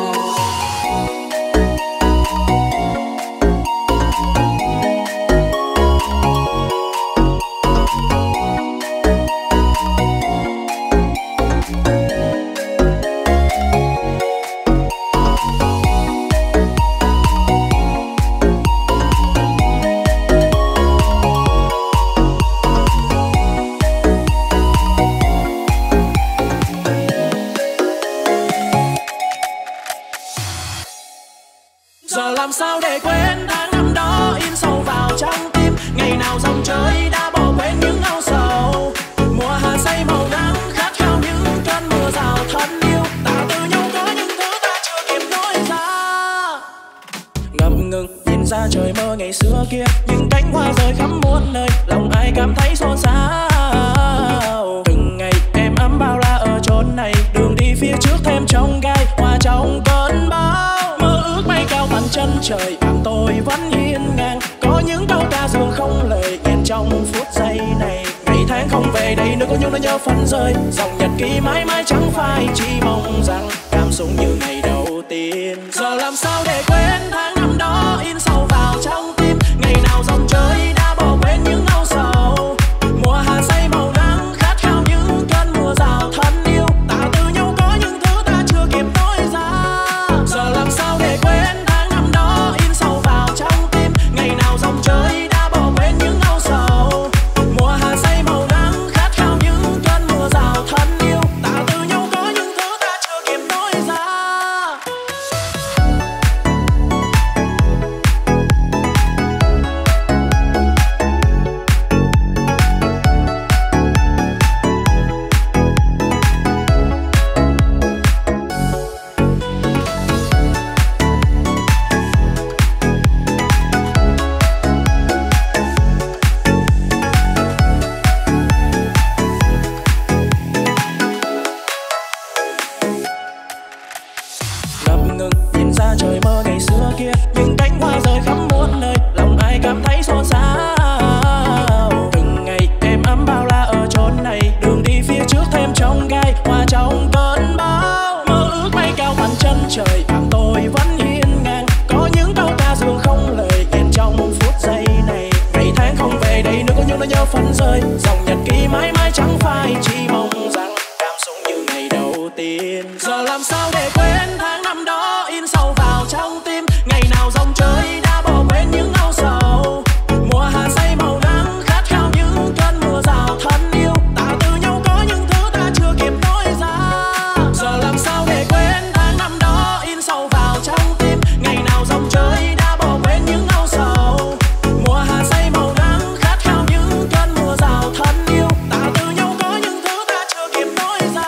Giờ làm sao để quên tháng năm đó in sâu vào trong tim. Ngày nào dòng trời đã bỏ quên những âu sầu. Mùa hạ say màu nắng khát khao những cơn mưa rào thân yêu. Ta từ nhau có những thứ ta chưa kịp nói ra. Ngập ngừng nhìn ra trời mơ ngày xưa kia, những cánh hoa rơi khắp muôn nơi, lòng ai cảm thấy xôn xao. Từng ngày êm ấm bao la ở chốn này, đường đi phía trước thêm trông gai hoa trong cơn bão. Mơ ước bay cao vạn chân trời, bạn tôi vẫn hiên ngang. Có những câu ca dường không lời nghẹn trong phút giây này. Ngày tháng không về đây nữa có những nỗi nhớ phân rơi. Dòng nhật ký mãi mãi chẳng phai, chỉ mong rằng cảm xúc như ngày đầu tiên. Giờ làm sao để quên tháng năm đó in sâu vào trong tim. Ngày nào dòng trời đã bỏ quên những âu sầu. Mùa hạ say màu nắng khát khao những cơn mưa rào thân yêu. Ta từ nhau có những thứ ta chưa kịp nói ra. Giờ làm sao để quên tháng năm đó in sâu vào trong tim. Ngày nào dòng trời đã bỏ quên những âu sầu. Mùa hạ say màu nắng khát khao những cơn mưa rào thân yêu. Ta từ nhau có những thứ ta chưa kịp nói ra. Ngập ngừng nhìn ra trời mơ ngày xưa kia, những cánh hoa rơi khắp muôn nơi, lòng ai cảm thấy xôn xao. Từng ngày êm ấm bao la ở chốn này, đường đi phía trước thêm trông gai hoa trong cơn bão. Mơ ước bay cao vạn chân trời, bạn tôi vẫn hiên ngang. Có những câu ca dường không lời nghẹn trong phút giây này. Ngày tháng không về đây nữa có những nỗi nhớ phân rơi. Dòng nhật ký mãi mãi chẳng phai, chỉ mong rằng cảm xúc như ngày đầu tiên. Giờ làm sao để quên tháng năm đó in sâu vào trong tim. Ngày nào dòng trời đã bỏ quên những âu sầu. Mùa hạ say màu nắng khát khao những cơn mưa rào thân yêu. Ta từ nhau có những thứ ta chưa kịp nói ra. Giờ làm sao để quên tháng năm đó in sâu vào trong tim. Ngày nào dòng trời đã bỏ quên những âu sầu. Mùa hạ say màu nắng khát khao những cơn mưa rào thân yêu. Ta từ nhau có những thứ ta chưa kịp nói ra.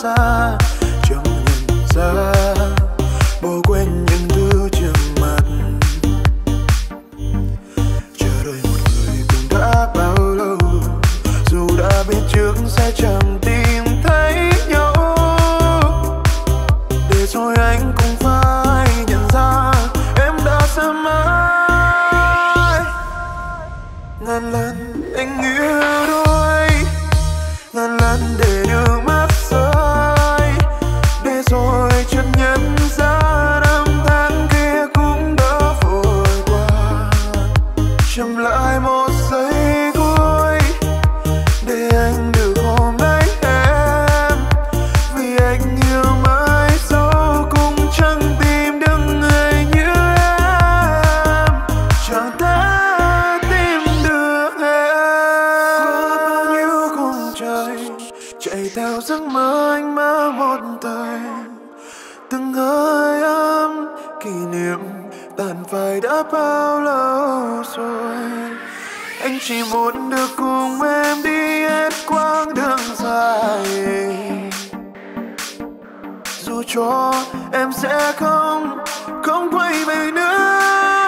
xa, chẳng nhận ra bỏ quên những thứ trước mặt. Chờ đợi một người cũng đã bao lâu, dù đã biết trước sẽ chẳng tìm thấy nhau, để rồi anh cũng phải nhận ra em đã xa mãi. Ngàn lần anh yêu đôi, ngàn lần để nước mắt rơi, để rồi chợt nhận ra năm tháng kia cũng đã vội qua. Chậm lại một giây cuối để anh được ôm lấy em, vì anh yêu mãi sau cũng chẳng tìm được người như em, chẳng thể tìm được em. Qua bao nhiêu khung trời chạy theo giấc mơ anh mơ một thời, từng hơi ấm kỷ niệm tàn phai đã bao lâu rồi. Anh chỉ muốn được cùng em đi hết quãng đường dài, dù cho em sẽ không không quay về nữa.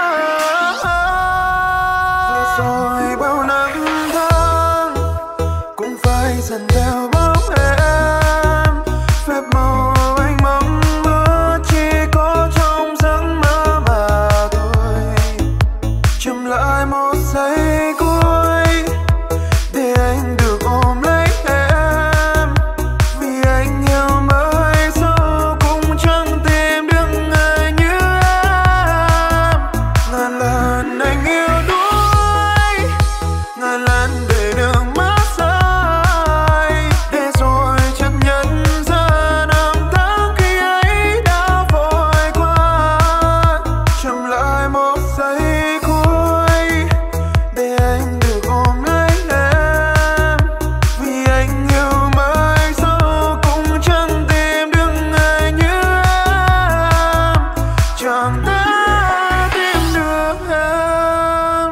Và rồi bao năm tháng cũng phải dần theo bóng em, phép màu anh mong mơ chỉ có trong giấc mơ mà thôi. Chậm lại một giây cuối để anh được ôm lấy em, vì anh yêu mãi sau cũng chẳng tìm được người như em. Ngàn lần anh yêu đuối, ngàn lần để nước mắt rơi, để rồi chợt nhận ra năm tháng khi ấy đã vội qua. Chậm lại một giây cuối để anh được ôm lấy em, vì anh yêu mãi sau cũng chẳng tìm được người như em, chẳng thể tìm được em.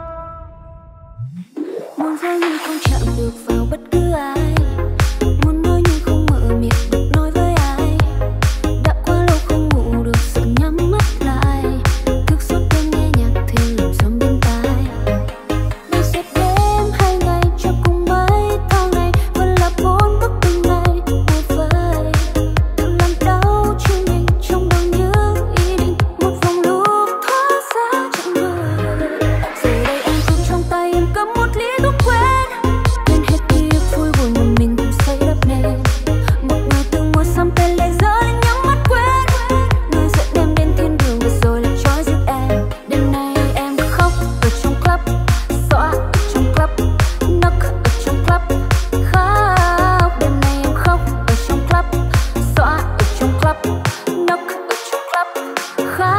Muốn dối nhưng không chạm được vào bất cứ ai, muốn nói nhưng không mở miệng được nói với ai. Đã quá lâu không ngủ được sợ nhắm mắt lại, thức suốt đêm nghe nhạc thì lùm xùm bên tai. Đi suốt đêm hai ngày cho cùng mấy tháng ngày, vẫn là bốn bức tường này một vời. Tự làm đau cho mình trong bao nhiêu ý định, một vòng lúc thoát ra chẳng đời. Giờ đây anh cứ trong tay em cầm một ly thuốc quên, quên hết ký ức vui buồn mà mình cùng xây đắp nên. Một người từng mua xăm tên lại giờ lại nhắm mắt quên, người dẫn em đến thiên đường và rồi lại trói giết em. Đêm nay em khóc ở trong club, xõa ở trong club, nấc ở trong club, khóc. Đêm nay em khóc ở trong club, xõa ở trong club, nấc ở trong club, khóc.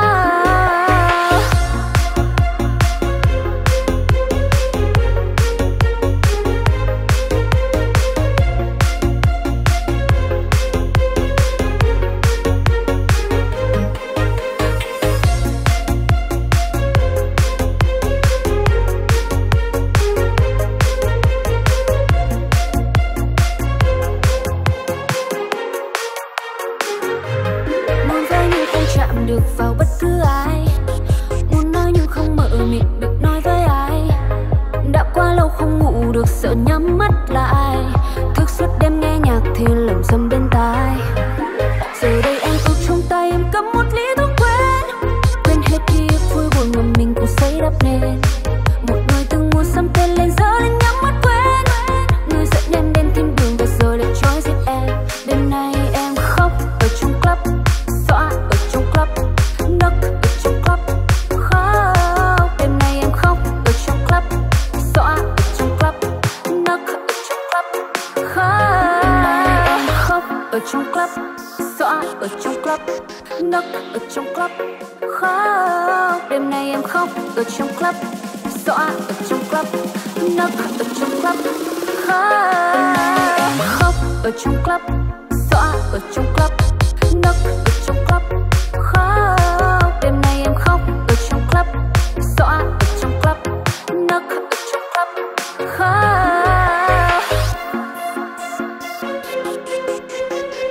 Muốn với nhưng không chạm được vào bất cứ ai, muốn nói nhưng không mở miệng được nói với ai. Đã quá lâu không ngủ được sợ nhắm mắt lại, thức suốt đêm nghe nhạc thì lẩm bẩm bên tai. Giờ đây em ước trong tay em cầm một ly thuốc quên, quên hết ký ức vui buồn mà mình cùng xây đắp nên. Một người từng mua xăm tên lên giờ lại nhắm mắt quên, người dẫn em đến thiên đường và rồi lại trói giết em. Đêm nay em khóc ở trong club, xõa ở trong club, nấc ở trong club, khóc. Đêm nay em khóc ở trong club, xõa ở trong club, nấc ở trong club, khóc. Đêm nay em khóc ở trong club, xõa ở trong club, nấc ở trong club, khóc. Đêm nay em khóc ở trong club, xõa ở trong club, nấc ở trong club, khóc. Đêm nay em khóc ở trong club, xõa ở trong club, nấc ở trong club, khóc. Đêm nay em khóc ở trong club, xõa ở trong club, nấc ở trong club, khóc.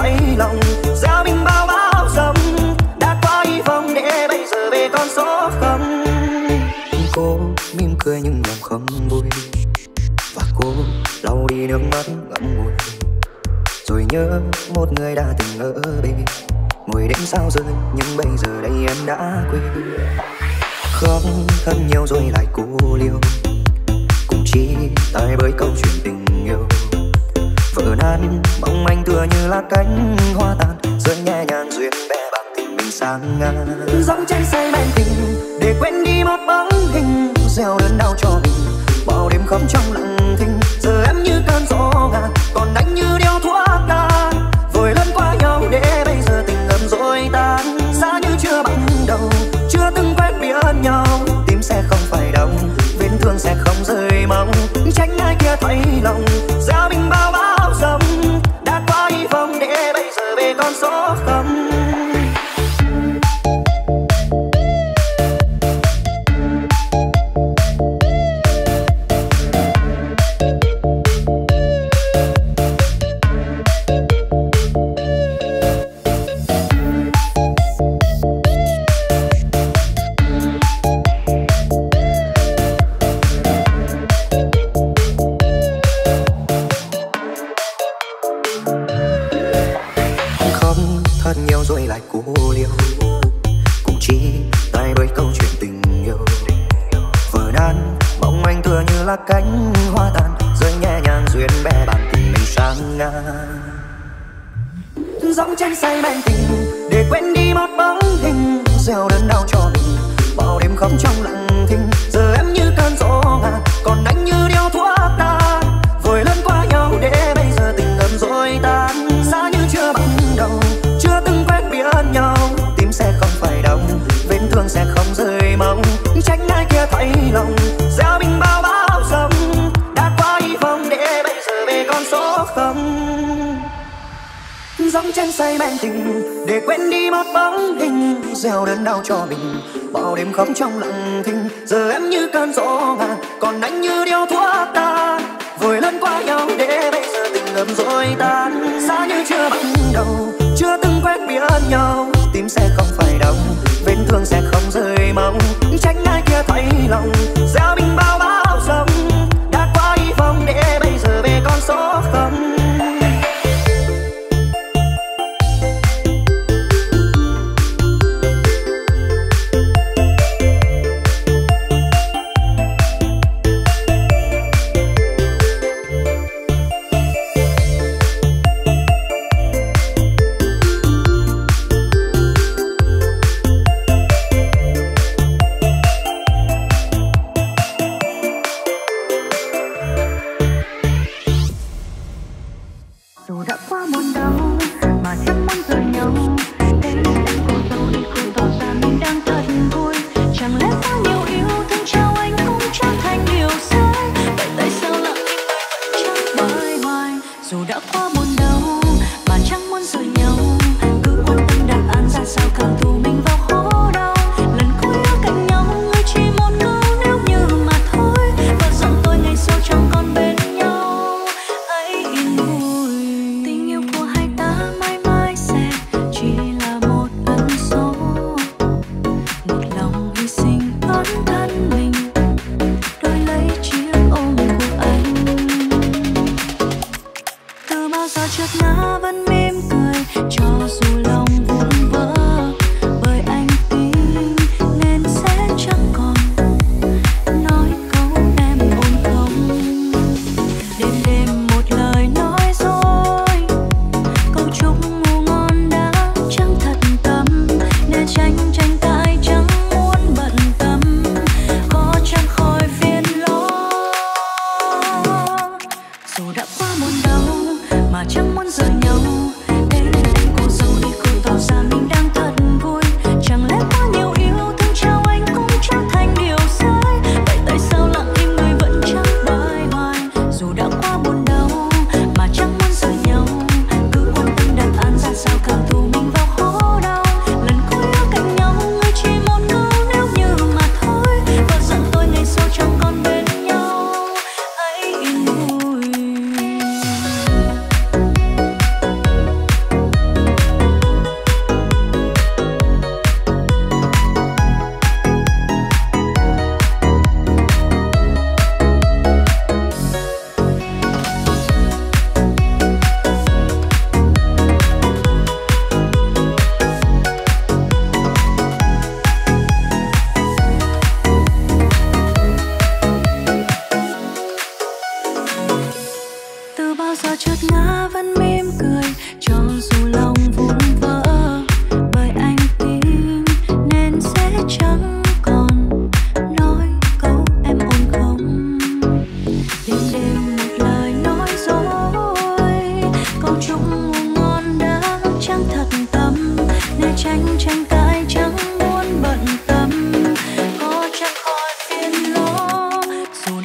thấy lòng gieo mình bao bão giông. Đã quá hy vọng để bây giờ về con số không. Cô mỉm cười nhưng lòng không vui, và cô lau đi nước mắt ngậm ngùi, rồi nhớ một người đã từng ở bên, ngồi đêm sao rơi nhưng bây giờ đây em đã quên. Khóc thật nhiều rồi lại cô liêu, cũng chỉ tại bởi câu chuyện tình yêu. Vỡ nan mong anh tựa như là cánh hoa tàn, rơi nhẹ nhàng duyên bé bằng tình mình sang ngang. Dòng chân say men tình để quên đi một bóng hình, gieo đơn đau cho mình bao đêm khóc trong lặng thinh. Giờ em như cơn gió ngàn, còn anh như điếu thuốc tan, vội lẫn qua nhau để bây giờ tình ngầm rồi tan. Xa như chưa bắt đầu, chưa từng quen biết nhau, tim sẽ không phải đau, vết thương sẽ không rơi mong. Tránh ai kia thấy lòng gieo mình bao bão giông. Đã quá hy vọng để bây giờ về con số không. Cánh hoa tàn rơi nhẹ nhàng duyên bé bàn tình mình sang ngang. Dòng chân say men tình để quên đi một bóng hình, gieo đơn đau cho mình bao đêm khóc trong lặng thinh. Giờ em như cơn gió ngàn, còn anh như điếu thuốc tan, vội lẫn qua nhau để bây giờ tình ngầm rồi tan. Xa như chưa bắt đầu, chưa từng quen biết nhau, tim sẽ không phải đau, vết thương sẽ không rơi mong. Tránh ai kia thấy lòng gieo mình bao bão giông. Đã quá hy vọng để bây giờ về con số không. Dòng chân say men tình để quên đi một bóng hình, gieo đơn đau cho mình bao đêm khóc trong lặng thinh. Giờ em như cơn gió ngàn, còn anh như điếu thuốc tan, vội lẫn qua nhau để bây giờ tình ngầm rồi tan. Xa như chưa bắt đầu, chưa từng quen biết nhau, tim sẽ không phải đau, vết thương sẽ không rơi mong. Tránh ai kia thấy lòng gieo mình bao bão giông. Đã quá hy vọng để bây giờ về con số không.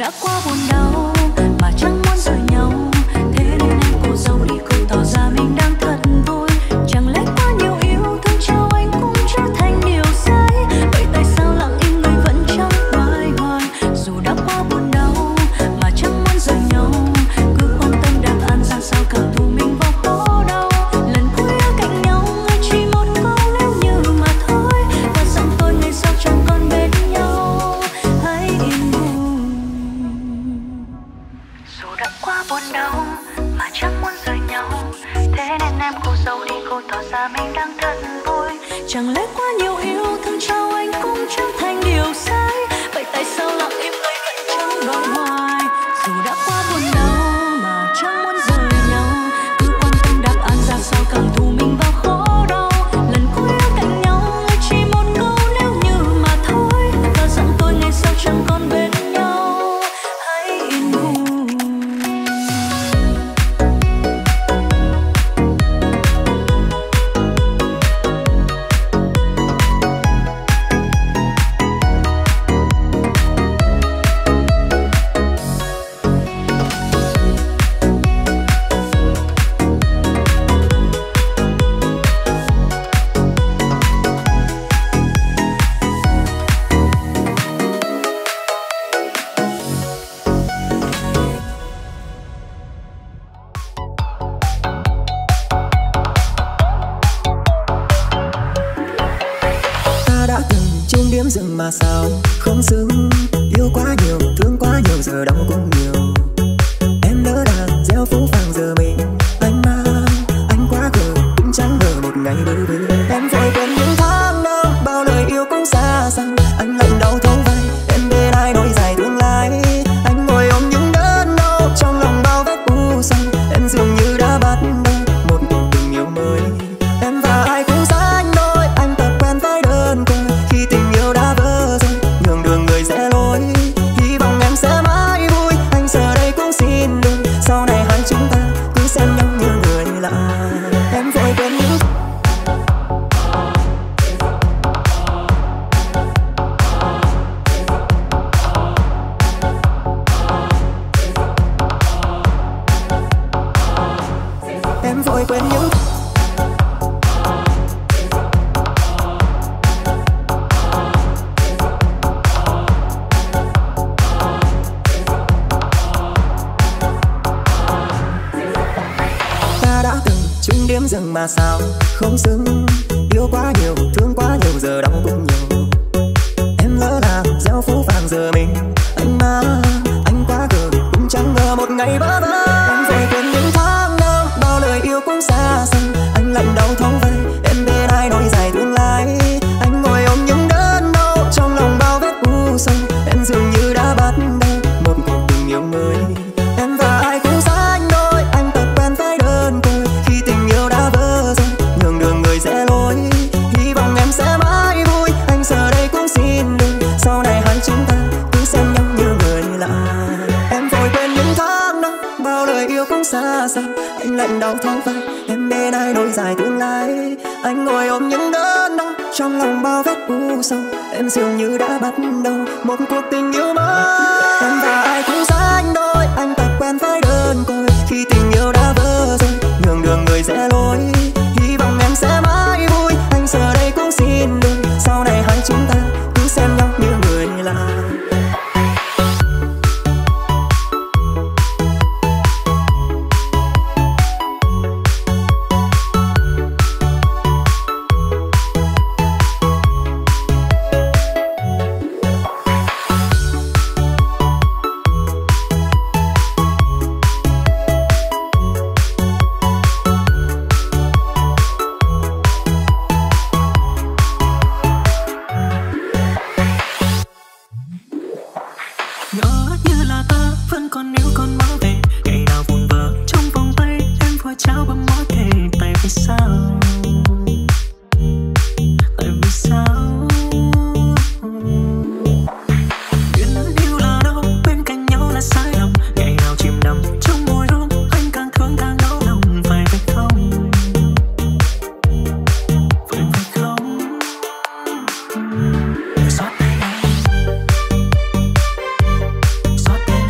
đã qua buồn đau mà chẳng muốn rời nhau, thế nên em cô dâu đi cô tỏ ra mình đang thật vui. Chẳng lẽ quá nhiều yêu thương cho anh cũng trở thành điều sai, vậy tại sao lặng im người vẫn chẳng hoài hoài. Dù đã qua buồn đau mà chẳng muốn rời nhau, cứ quan tâm đáp án ra sao càng thu mình vào khổ đau. Lần cuối ở cạnh nhau người chỉ một câu nếu như mà thôi, và rằng tôi ngày sau chẳng còn bên nhau. Hãy yên vui. Dù đã qua buồn đau mà chẳng muốn rời nhau, thế nên em cô dâu đi cô tỏ ra mình đang thật vui. Chẳng lẽ quá nhiều yêu thương cho anh cũng trở thành điều sai, vậy tại sao lặng im người vẫn chẳng đòi hoài. Dù đã qua buồn đau mà chẳng muốn rời nhau, cứ quan tâm đáp án ra sao càng thu mình vào khổ đau. Lần cuối ở cạnh nhau người chỉ một câu nếu như mà thôi, và rằng tôi ngày sau chẳng còn bên nhau. Hãy yên vui. Ta đã từng chung điểm dừng mà sao không xứng, yêu quá nhiều thương quá nhiều giờ đau cũng nhiều. Em lỡ đàn gieo phố phàng giờ mình anh mang anh quá khờ cũng chẳng ngờ một ngày bơ vơ. Em vội quên những tháng năm bao lời yêu cũng xa xăm, anh lạnh đau thấu vai em bên ai nối dài tương lai. Anh ngồi ôm những đớn đau trong lòng bao vết u sầu, em dường như đã bắt đầu một cuộc tình yêu mới. Em và ai cũng sánh đôi, anh tập quen với đơn côi khi tình yêu đã vỡ rồi, nhường đường người rẽ lối. Hy vọng em sẽ mãi vui, anh giờ đây cũng xin đừng, sau này hai chúng ta cứ xem nhau như người lạ. Em vội quên những em vội quên những ta đã từng chung điểm dừng mà sao không xứng, yêu quá nhiều thương quá nhiều giờ đau cũng nhiều. Em lỡ làm gieo phố phàng giờ mình anh mà anh quá khờ cũng chẳng ngờ một ngày vỡ vỡ. Em vội quên những tháng năm bao lời yêu cũng xa xăm, anh lạnh đau thấu vai em bên ai nối dài tương lai. Anh ngồi ôm những đớn đau trong lòng bao vết u sầu, em dường như đã bắt đầu một cuộc tình yêu mới. Em và ai cũng sánh đôi, anh tập quen với đơn côi khi tình yêu đã vỡ rồi, nhường đường người rẽ lối. Hy vọng em sẽ mãi vui, anh giờ đây cũng xin đừng, sau này hai chúng ta cứ xem nhau như người lạ. Em vội quên những tháng năm bao lời yêu cũng xa xăm, anh lạnh đau thấu vai em bên ai nối dài tương lai. Anh ngồi ôm những đớn đau trong lòng bao vết u sầu, em dường như đã bắt đầu một cuộc tình yêu mới. Em và ai cũng sánh đôi, anh tập quen với đơn côi khi tình yêu đã vỡ rồi, nhường đường người rẽ lối. Hy vọng em sẽ mãi vui, anh giờ đây cũng xin đừng, sau này hai chúng ta cứ xem nhau như người lạ. Xót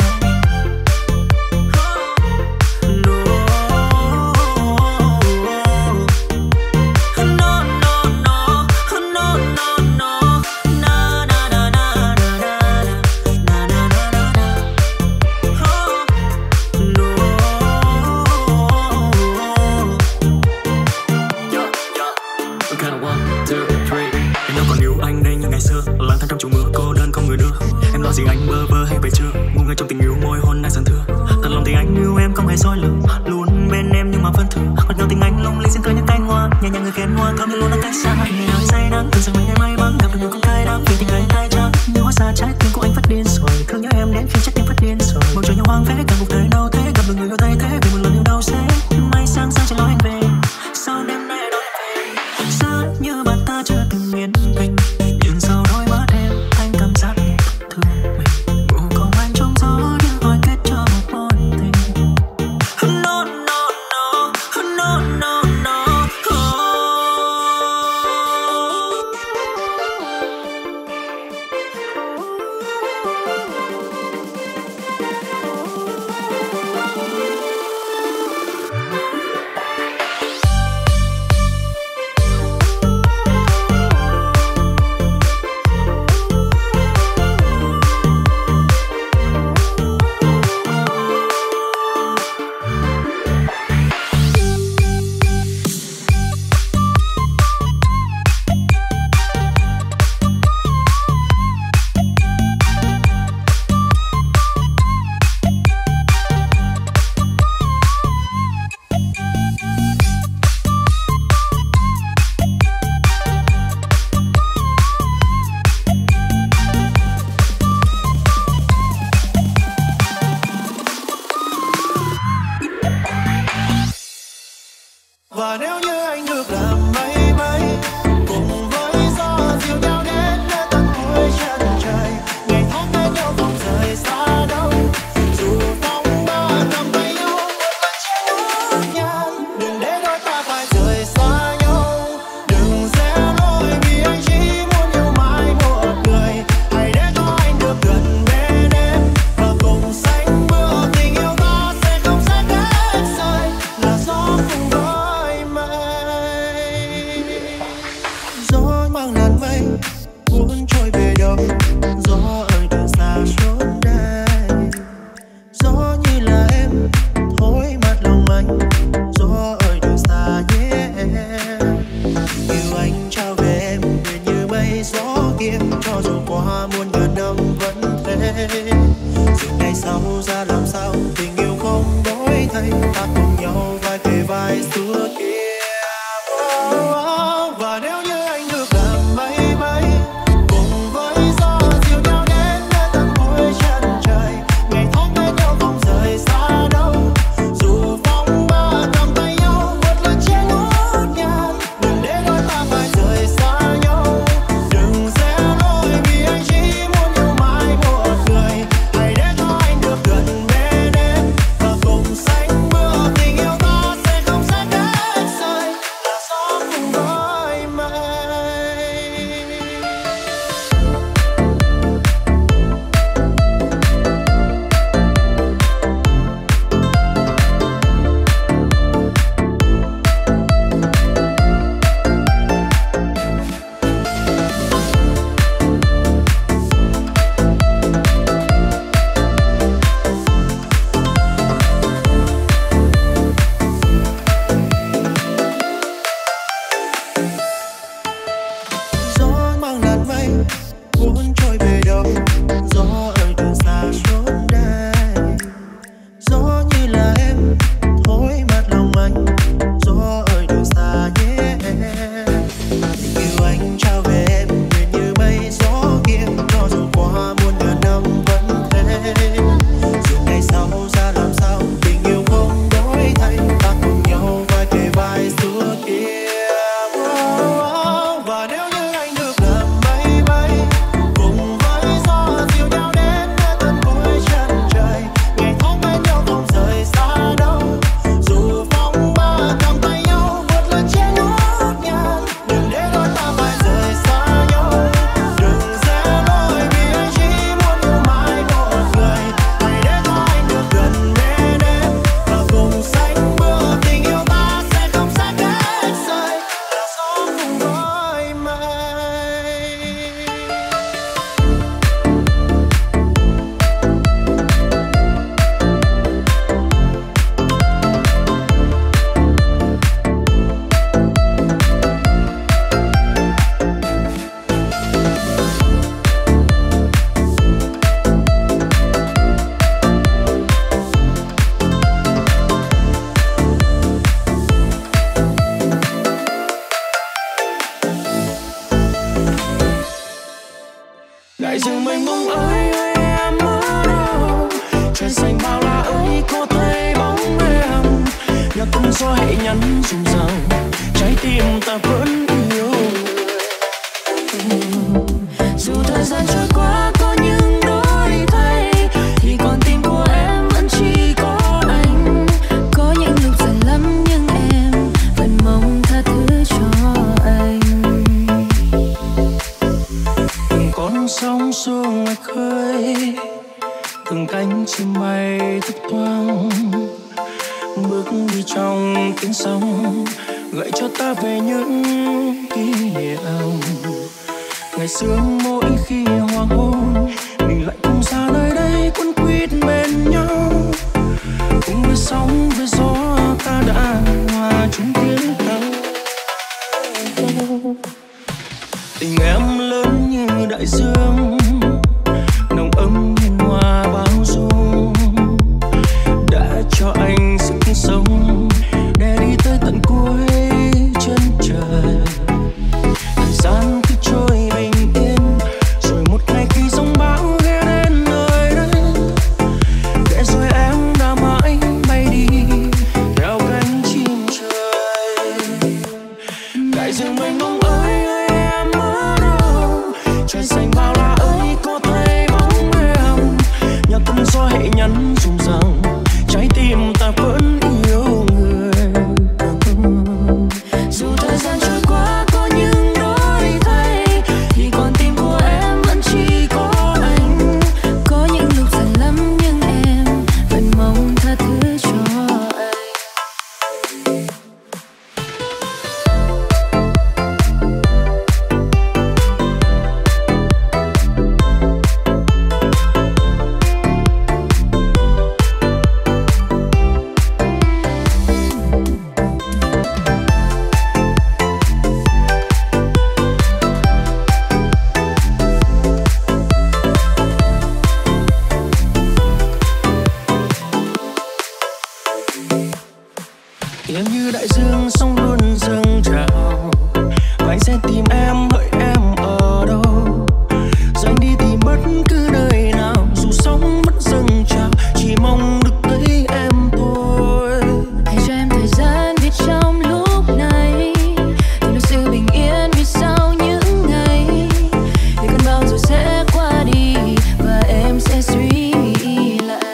bơ vơ hay về chưa ngu ngơ trong tình yêu môi hôn ai dần thừa thật lòng thì anh yêu em không hề dối lừa luôn bên em nhưng mà vẫn thường còn nhau tình anh lung linh xin cười những cánh hoa nhẹ nhàng người khen hoa thơm như luôn ở cách xa ngày nào say nắng từng rằng mình em may mắn gặp được người con trai đáng vì tình anh tay trắng nếu hóa xa trái tim của anh phát điên rồi thương nhớ em đến khi chắc tim phát điên rồi bầu trời như hoang phế cả cuộc đời đâu thế gặp được người yêu thay thế vì một lần yêu đau sẽ may sáng sáng cho nói anh về sau đêm nay đón về xa như bạn ta chưa từng yên bình nhưng sau đôi mắt em anh cảm giác thương mình ngủ cùng anh trong gió như hồi kết cho một mối tình no no no no no no và nếu như anh được làm mây bay cùng với gió dịu nhau đến nơi tận cuối chân trời ngày tháng bên nhau không rời xa đâu dù phong ba cầm tay nhau một lần trên nốt nhang đừng để đôi ta phải rời xa nhau đừng rẽ lối vì anh chỉ muốn yêu mãi một người hãy để cho anh được gần bên em và cùng sánh bước tình yêu ta sẽ không xa cách rời là gió cùng với gió mang làn mây cuốn trôi về đâu gió ơi từ xa xuống đây gió như là em thổi mát lòng anh gió ơi từ xa nhé yêu anh trao về em nguyện như mây gió kia cho dù qua muôn ngàn năm vẫn thế dù ngày sau ra làm sao tình yêu không đổi thay ta cùng nhau vai kề vai suốt kia và nếu như anh được làm mây bay cùng với gió dịu nhau đến nơi tận cuối chân trời ngày tháng bên nhau không rời xa đâu dù phong ba cầm tay nhau một lần trên nốt nhang đừng để đôi ta phải rời xa nhau đừng rẽ lối vì anh chỉ muốn yêu mãi một người hãy để cho anh được gần bên em và cùng sánh bước tình yêu ta sẽ không xa cách rời là gió cùng với mây. Gió mang làn mây cuốn trôi về đâu gió ơi từ xa xuống đây gió như là em thổi mát lòng anh gió ơi từ xa nhé tình yêu anh trao về em nguyện như mây gió kia cho dù qua muôn ngàn năm vẫn thế dù ngày sau ra làm sao tình yêu không đổi thay ta cùng nhau vai kề vai suốt kia và nếu như anh được làm mây bay cùng với gió dịu nhau đến nơi tận cuối gió hệ nhắn dùng rằng trái tim ta vẫn yêu. Dù thời gian trôi qua có những đổi thay, thì con tim của em vẫn chỉ có anh. Có những lúc giận lắm nhưng em vẫn mong tha thứ cho anh. Từng con sóng xô ngoài khơi, từng cánh chim bay thấp thoáng, bước đi trong tiếng sóng gợi cho ta về những kỷ niệm. Ngày xưa mỗi khi hoàng hôn, mình lại cùng ra nơi đây quấn quýt bên nhau. Cùng với sóng với gió ta đã hòa chung tiếng thơ. Tình em lớn như đại dương, nồng ấm như hoa bao dung, đã cho anh sức sống để đi tới tận cuối chân trời. Thời gian cứ trôi bình yên, rồi một ngày khi giông bão ghé đến nơi đây, để rồi em đã mãi bay đi theo cánh chim trời. Đại dương mênh mông ơi ơi em ở đâu, trời xanh bao la ơi có thấy bóng em. Nhạc cơn gió hệ nhắn dùng rằng trái tim ta vẫn yêu người. Dù thời gian trôi qua có những đổi thay, thì con tim của em vẫn chỉ có anh. Có những lúc giận lắm nhưng em vẫn mong tha thứ cho anh. Em như đại dương sóng luôn dâng trào, và anh sẽ tìm em hỡi em ở đâu. Rồi anh đi tìm bất cứ nơi nào, dù sóng vẫn dâng trào, chỉ mong được thấy em thôi. Hãy cho em thời gian biết trong lúc này, tìm được sự bình yên phía sau những ngày. Vì cơn bão rồi sẽ qua đi và em sẽ suy nghĩ lại.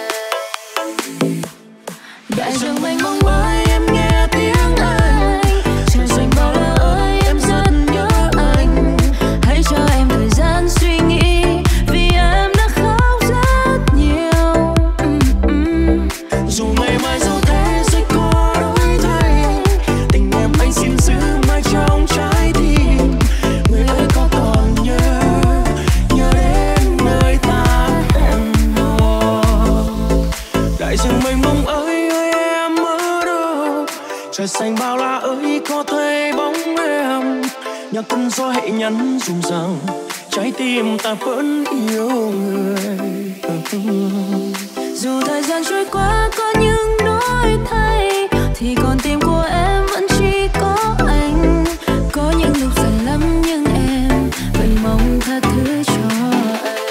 Đại dương mênh mông ơi em nghe tiếng anh, trời xanh bao la ơi em rất nhớ anh. Hãy cho em thời gian suy nghĩ, vì em đã khóc rất nhiều. Dù ngày mai dẫu thế sẽ có đổi thay, tình em anh xin giữ mãi trong trái tim. Người ơi có còn nhớ, nhớ đến nơi ta hẹn hò. Đại dương mênh mông ơi ơi em ở đâu, trời xanh bao la ơi có thấy bóng em. Nhạc cơn gió hệ nhắn dùng rằng trái tim ta vẫn yêu người. Dù thời gian trôi qua có những đổi thay, thì con tim của em vẫn chỉ có anh. Có những lúc giận lắm nhưng em vẫn mong tha thứ cho anh.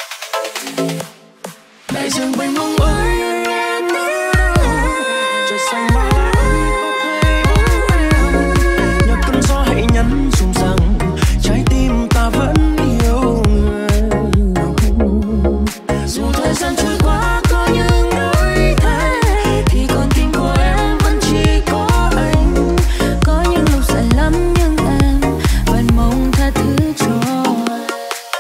Đại dương mênh mông ơi ơi em ở đâu, trời xanh bao la ơi có thấy bóng em. Nhạc cơn gió hệ nhắn dùng rằng trái tim ta vẫn yêu người. Dù thời gian trôi qua có những đổi thay, thì con tim của em vẫn chỉ có anh. Có những lúc giận lắm nhưng em vẫn mong tha thứ cho anh.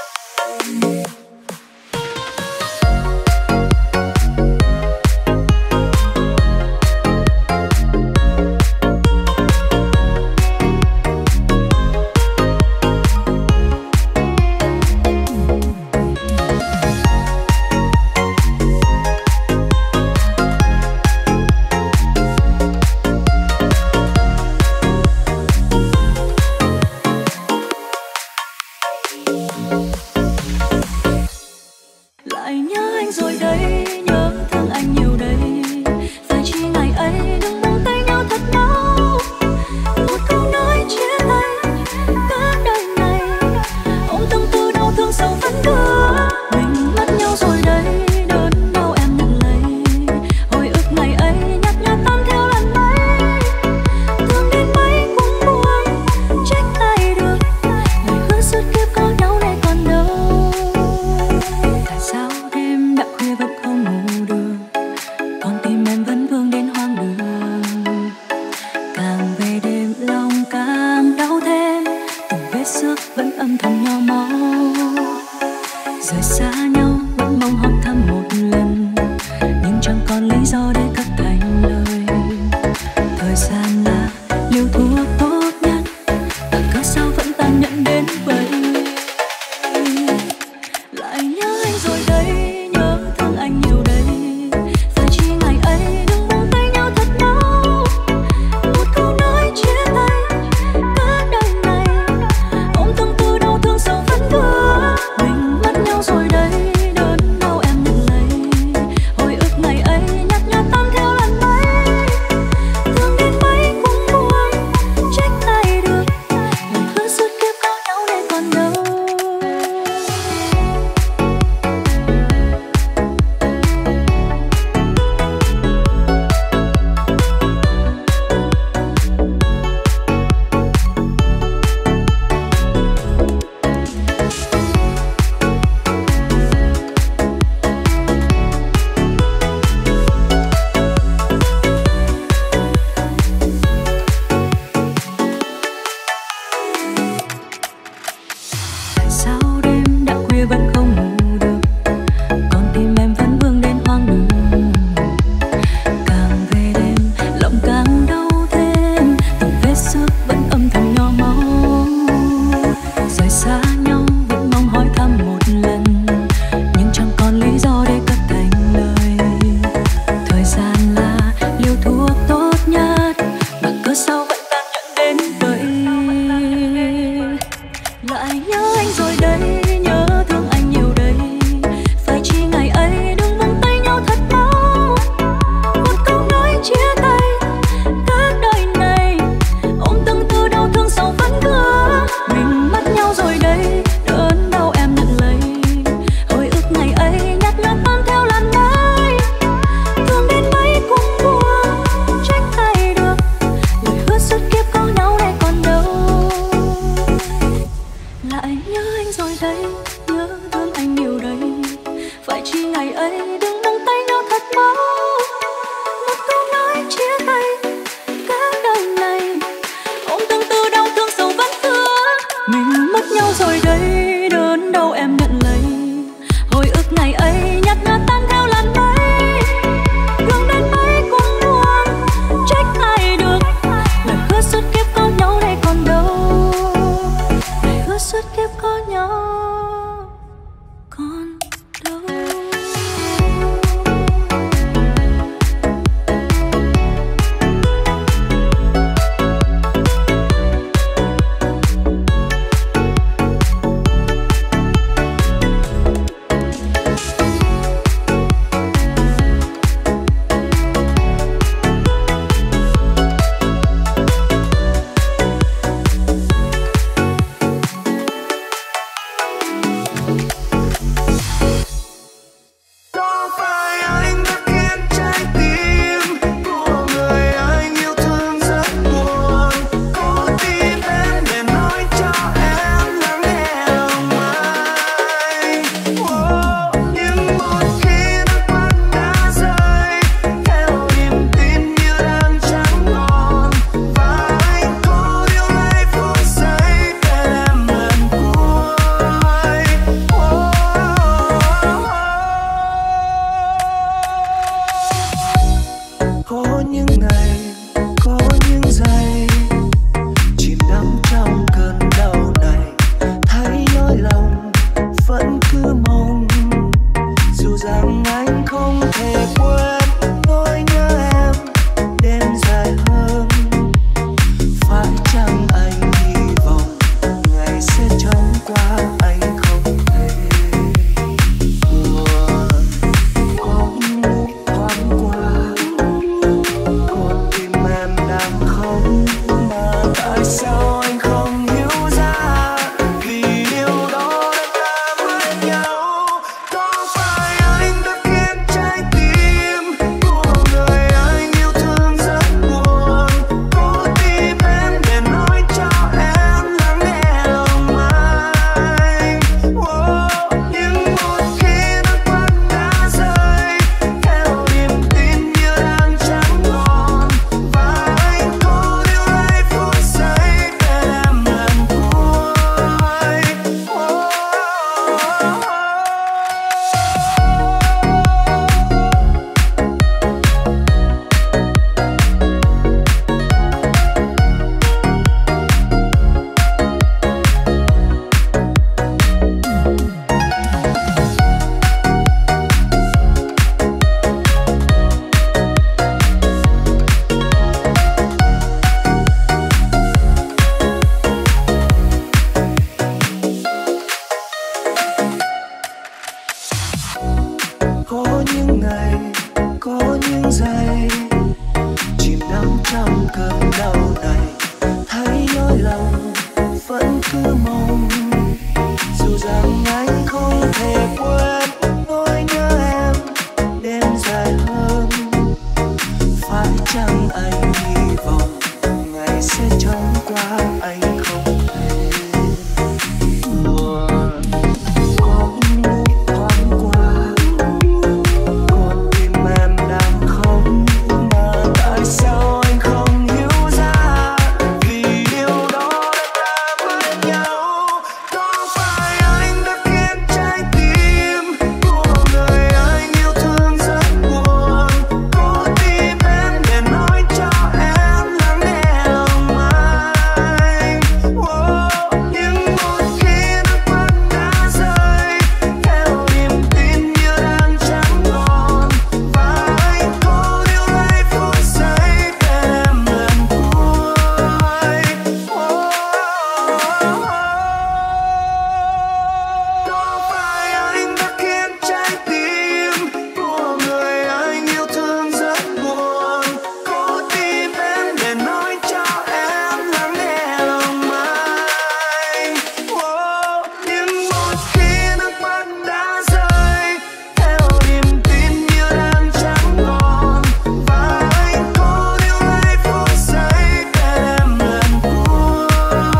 Lại nhớ anh rồi đây, nhớ thương anh nhiều đây. Phải chi ngày ấy đừng nắm tay nhau thật lâu. Một câu nói chia tay cả đời này, ôm tâm tư đau thương sầu vẫn đưa. Mình mất nhau rồi đây, đớn đau em nhận lấy. Hồi ức ngày ấy nhạt nhòa tan theo lần mấy. thăm một lần, nhưng chẳng còn lý do để cất thành lời. Thời gian là liều thuốc tốt nhất, và cớ sao vẫn tàn nhẫn đến vậy. Lại nhớ anh rồi đây, nhớ thương anh nhiều đây. Phải chi ngày ấy đừng buông tay nhau thật đau. Một câu nói chia tay cả đời này, ôm tâm tư đau thương sầu vẫn vương. Mình mất nhau rồi đây, đớn đau em nhận lấy. Hồi ức ngày ấy nhạt nhòa tan theo lần mấy. Thương đến mấy cũng buồn, trách ai được. Lời hứa suốt kiếp có nhau để còn đâu. Tại sao đêm đã khuya vẫn không ngủ được, con tim em vẫn vương đến hoang đường. Càng về đêm lòng càng đau thêm, từng vết xước vẫn âm thầm nhỏ máu. Rời xa nhau vẫn mong hỏi thăm một lần, nhưng chẳng còn lý do để cất thành lời. Thời gian là liều thuốc tốt nhất, mà cớ sao vẫn tàn nhẫn đến vậy. Lại nhớ anh rồi đây, nhớ thương anh nhiều đây. Phải chi ngày ấy đừng buông tay nhau thật đau. Một câu nói chia tay cả đời này, ôm từng tư đau thương sầu vẫn vương. Mình mất nhau rồi đây, đớn đau em nhận lấy. Hồi ức ngày ấy nhạt nhòa tan theo làn mây. Thương đến mấy cũng buồn, trách ai được. Lời hứa suốt kiếp có nhau để còn đâu. Lại nhớ anh rồi đây, nhớ thương anh nhiều đây. Phải chi ngày ấy đừng buông tay nhau thật mau. Một câu nói chia tay cả đời này, ôm từng tư đau thương sầu vẫn vương. Mình mất nhau rồi đây, đớn đau em nhận lấy. Hồi ức ngày ấy nhạt nhòa tan theo làn mây. Thương đến mấy cũng buồn, trách ai được. Lời hứa suốt kiếp có nhau để còn đâu. Lời hứa suốt kiếp có nhau còn đâu. Có phải anh đã khiến trái tim của người anh yêu thương rất buồn? Có tim em để nói cho em lắng nghe lòng anh. Oh, nhưng một khi nước mắt đã rơi, theo niềm tin như đang chẳng còn. Và anh cố yêu lấy phút giây bên em lần cuối. Oh, có những ngày, có những giây chìm đắm trong cơn đau này, thấy nỗi lòng vẫn cứ mong. Dù rằng anh không thể quên nỗi nhớ em đêm dài hơn. Phải chăng anh hy vọng ngày sẽ chóng qua, anh không thể buồn. Có lúc thoáng qua con tim em đang khóc, mà tại sao anh không hiểu ra? Vì điều đó đã làm mất nhau. Có phải anh đã khiến trái tim những ngày, có những giây chìm đắm trong cơn đau này, thấy nỗi lòng vẫn cứ mong. Dù rằng anh không thể quên nỗi nhớ em đêm dài hơn, phải chăng anh hy vọng ngày sẽ chóng qua anh không thể buồn. Có lúc thoáng qua con tim em đang không, mà tại sao anh không hiểu ra, vì điều đó đã mất nhau. Có phải anh đã khiến trái tim của người anh yêu thương rất buồn, có tim em để nói cho em lắng nghe lòng anh. Oh, nhưng một khi nước mắt đã rơi theo niềm tin như đang chẳng còn, và anh cố níu lấy phút giây bên em lần cuối. Có phải anh đã khiến trái tim của người anh yêu thương rất buồn, có tim em để nói cho em lắng nghe lòng anh. Oh, nhưng một khi nước mắt đã rơi theo niềm tin như đang chẳng còn, và anh cố níu lấy phút giây bên em lần cuối.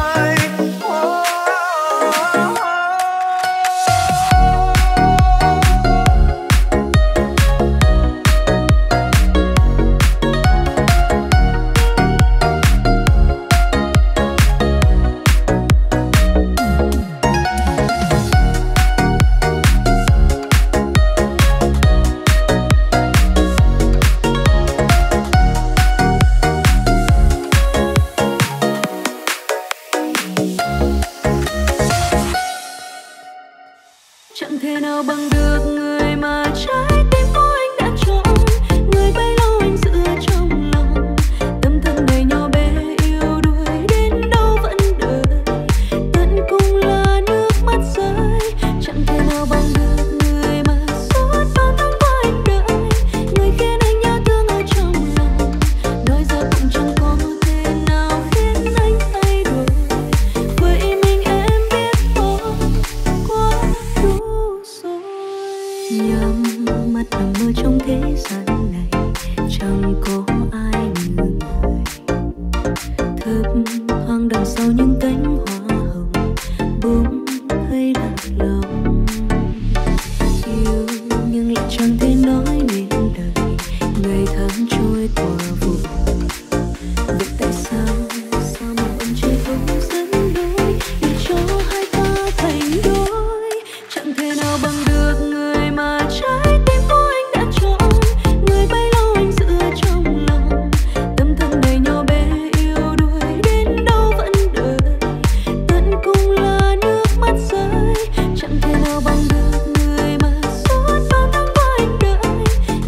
Chẳng thể nào bằng được người mà trái tim của anh đã chọn, người bấy lâu anh giữ trong lòng, tâm thân đầy nhỏ bé yêu đuối đến đâu vẫn đợi, tận cùng là nước mắt rơi. Chẳng thể nào bằng được người mà suốt bao tháng qua anh đợi, người khiến anh nhớ thương ở trong lòng, nói ra cũng chẳng có thể nào khiến anh thay đổi. Vậy mình em biết thôi, quá đủ rồi. Nhắm mắt nằm mơ trong thế gian này, chẳng có ai như người. Thấp thoáng đằng sau những cánh hoa hồng, bỗng thấy lạc lòng. Yêu nhưng lại chẳng thể nói nên lời, ngày tháng trôi qua vội. Vậy tại sao, sao mà vẫn chưa không dẫn lối để cho hai ta thành đôi? Chẳng thể nào bằng được người mà trái tim của anh đã chọn, người bấy lâu anh giữ trong lòng, tâm thân đầy nhỏ bé yêu đuối đến đâu vẫn đợi, tận cùng là nước mắt rơi. Chẳng thể nào bằng được người mà suốt bao tháng qua anh đợi,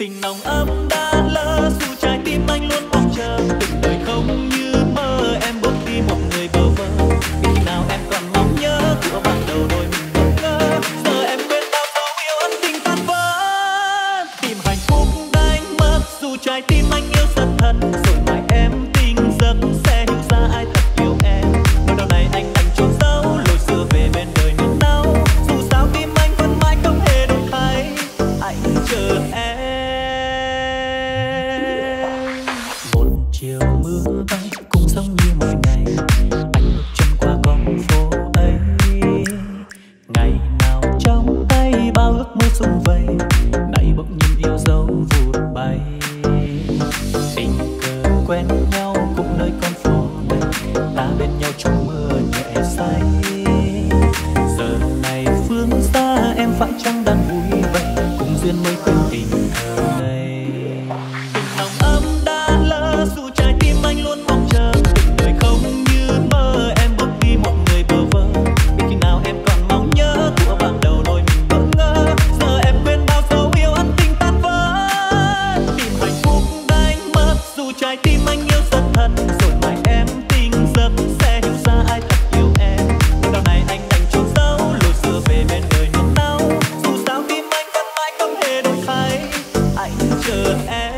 Tình nồng ấm đã lỡ dù trái tim anh luôn mong chờ. Từng đời không như mơ em bước đi một người bơ vơ. Vì nào em còn mong nhớ của ban đầu đôi mình ngỡ ngơ. Giờ em quên bao dấu yêu ân tình tan vỡ. Tìm hạnh phúc đánh mất dù trái tim anh yêu rất thật. Rồi mai em tỉnh giấc sẽ hiểu ra ai thật yêu em. Nỗi đau này anh đành trốn giấu lối xưa về bên đời niềm đau. Dù sao tim anh vẫn mãi không hề đổi thay. Anh chờ em. Một chiều mưa bay cũng giống như mọi ngày. Anh bước chân qua con phố ấy. Ngày nào trong tay bao ước mơ sum vầy. Nay bỗng nhiên yêu dấu vụt bay. Tình cờ quen nhau cũng nơi con phố này. Ta bên nhau trong mưa nhẹ say. Giờ này phương xa em phải chăng đang vui vậy. Cùng duyên mới quên tình thơ ngây. Tình nồng ấm đã lỡ dù trái tim anh luôn mong chờ. Từng đời không như mơ em bước đi một người bơ vơ. Biết khi nào em còn mong nhớ của ban đầu đôi mình ngỡ ngơ. Giờ em quên bao dấu yêu ân tình tan vỡ. Tìm hạnh phúc đánh mất dù trái tim anh yêu rất thật. Rồi mai em tỉnh giấc sẽ hiểu ra ai thật yêu em. Nỗi đau này anh đành trốn giấu lối xưa về bên đời niềm đau. Dù sao tim anh vẫn mãi không hề đổi thay. Anh chờ em.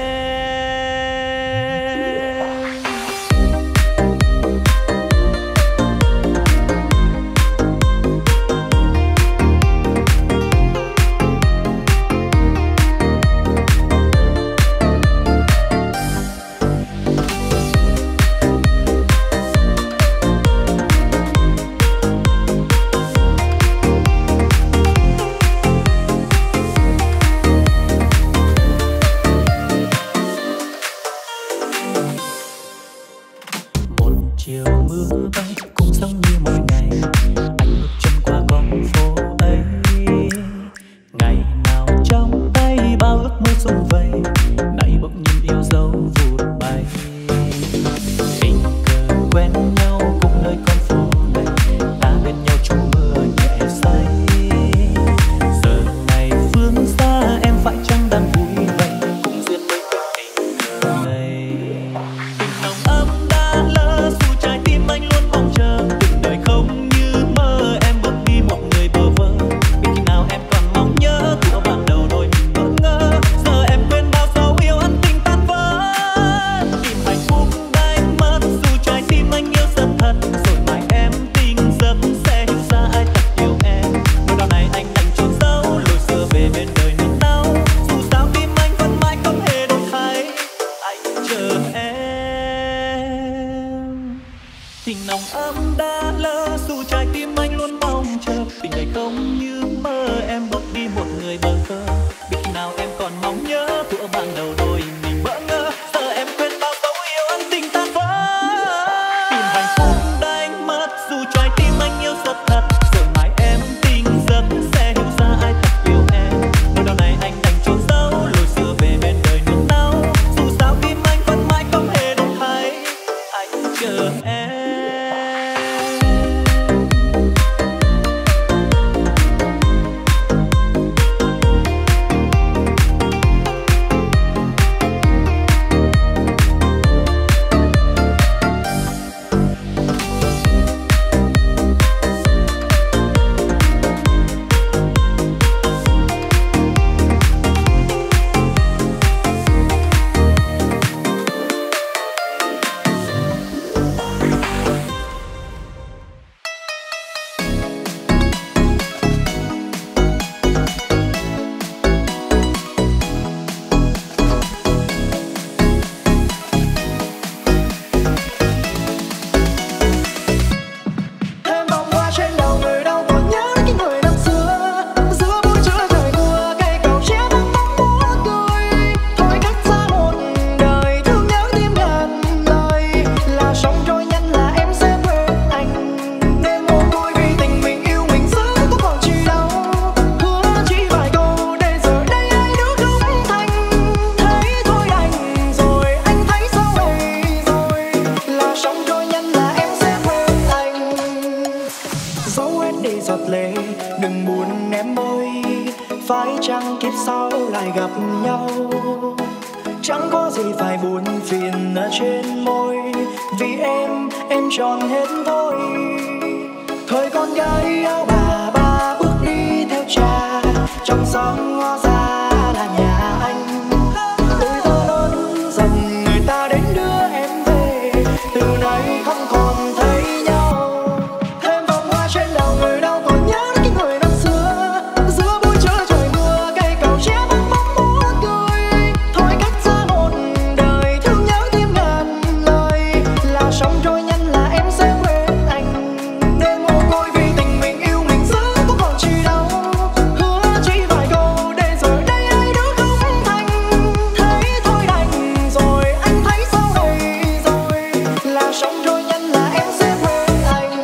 Một chiều mưa bay cũng giống như mọi ngày. Anh bước chân qua con phố ấy. Ngày nào trong tay bao ước mơ sum vầy. Nay bỗng nhiên yêu dấu vụt bay. Tình cờ quen nhau cũng nơi con phố này. Ta bên nhau trong mưa nhẹ say. Giờ này phương xa em phải chăng đang vui vậy. Cùng duyên mới quên tình thơ ngây. Tình nồng ấm đã lỡ dù trái tim anh luôn mong chờ. Từng đời không như mơ em bước đi một người bơ vơ. Biết khi nào em còn mong nhớ của ban đầu đôi mình ngỡ ngơ. Giờ em quên bao dấu yêu ân tình tan vỡ. Tìm hạnh phúc đánh mất dù trái tim anh yêu rất thật. Rồi mai em tỉnh giấc sẽ hiểu ra ai thật yêu em. Nỗi đau này anh đành trốn giấu lối xưa về bên đời niềm đau. Dù sao tim anh vẫn mãi không hề đổi thay. Anh chờ em. Tình nồng ấm đã lỡ dù trái tim anh luôn mong chờ. Tình này không như mơ em bước đi một người bơ vơ. Biết khi nào em còn mong nhớ của ban đầu đôi mình bỡ ngỡ. Giờ em quên bao dấu yêu ân tình tan vỡ. Tìm hạnh phúc đánh mất dù trái tim anh yêu rất thật. Rồi mai em tỉnh giấc sẽ hiểu ra ai thật yêu em. Nỗi đau này anh đành trốn giấu lối xưa về bên đời niềm đau. Dù sao tim anh vẫn mãi không hề đổi thay. Anh chờ em. đừng buồn em ơi, phải chăng kiếp sau lại gặp nhau. chẳng có gì phải buồn phiền ở trên môi. Vì em, em tròn hết thôi. Thời con gái áo bà ba bước đi theo cha, trong xóm ngõ xa là nhà anh. Tôi thơ lớn dần người ta đến đưa em về, từ nay không còn thấy nhau. Thêm vòng hoa trên đầu người đâu còn nhớ đến những người năm xưa. Giữa buổi trưa trời mưa, cây cầu tre vắng bóng muốn cười. Thôi cách xa một đời thương nhớ thêm ngàn lời, là sống trôi nhanh là em sẽ quên anh. Đêm mồ côi vì tình mình yêu mình giữ có còn chi đâu. Hứa chỉ vài câu để rồi đây ai đứa không thành. Thấy thôi đành rồi anh thấy sao đây rồi, là sống trôi nhanh là em sẽ quên anh.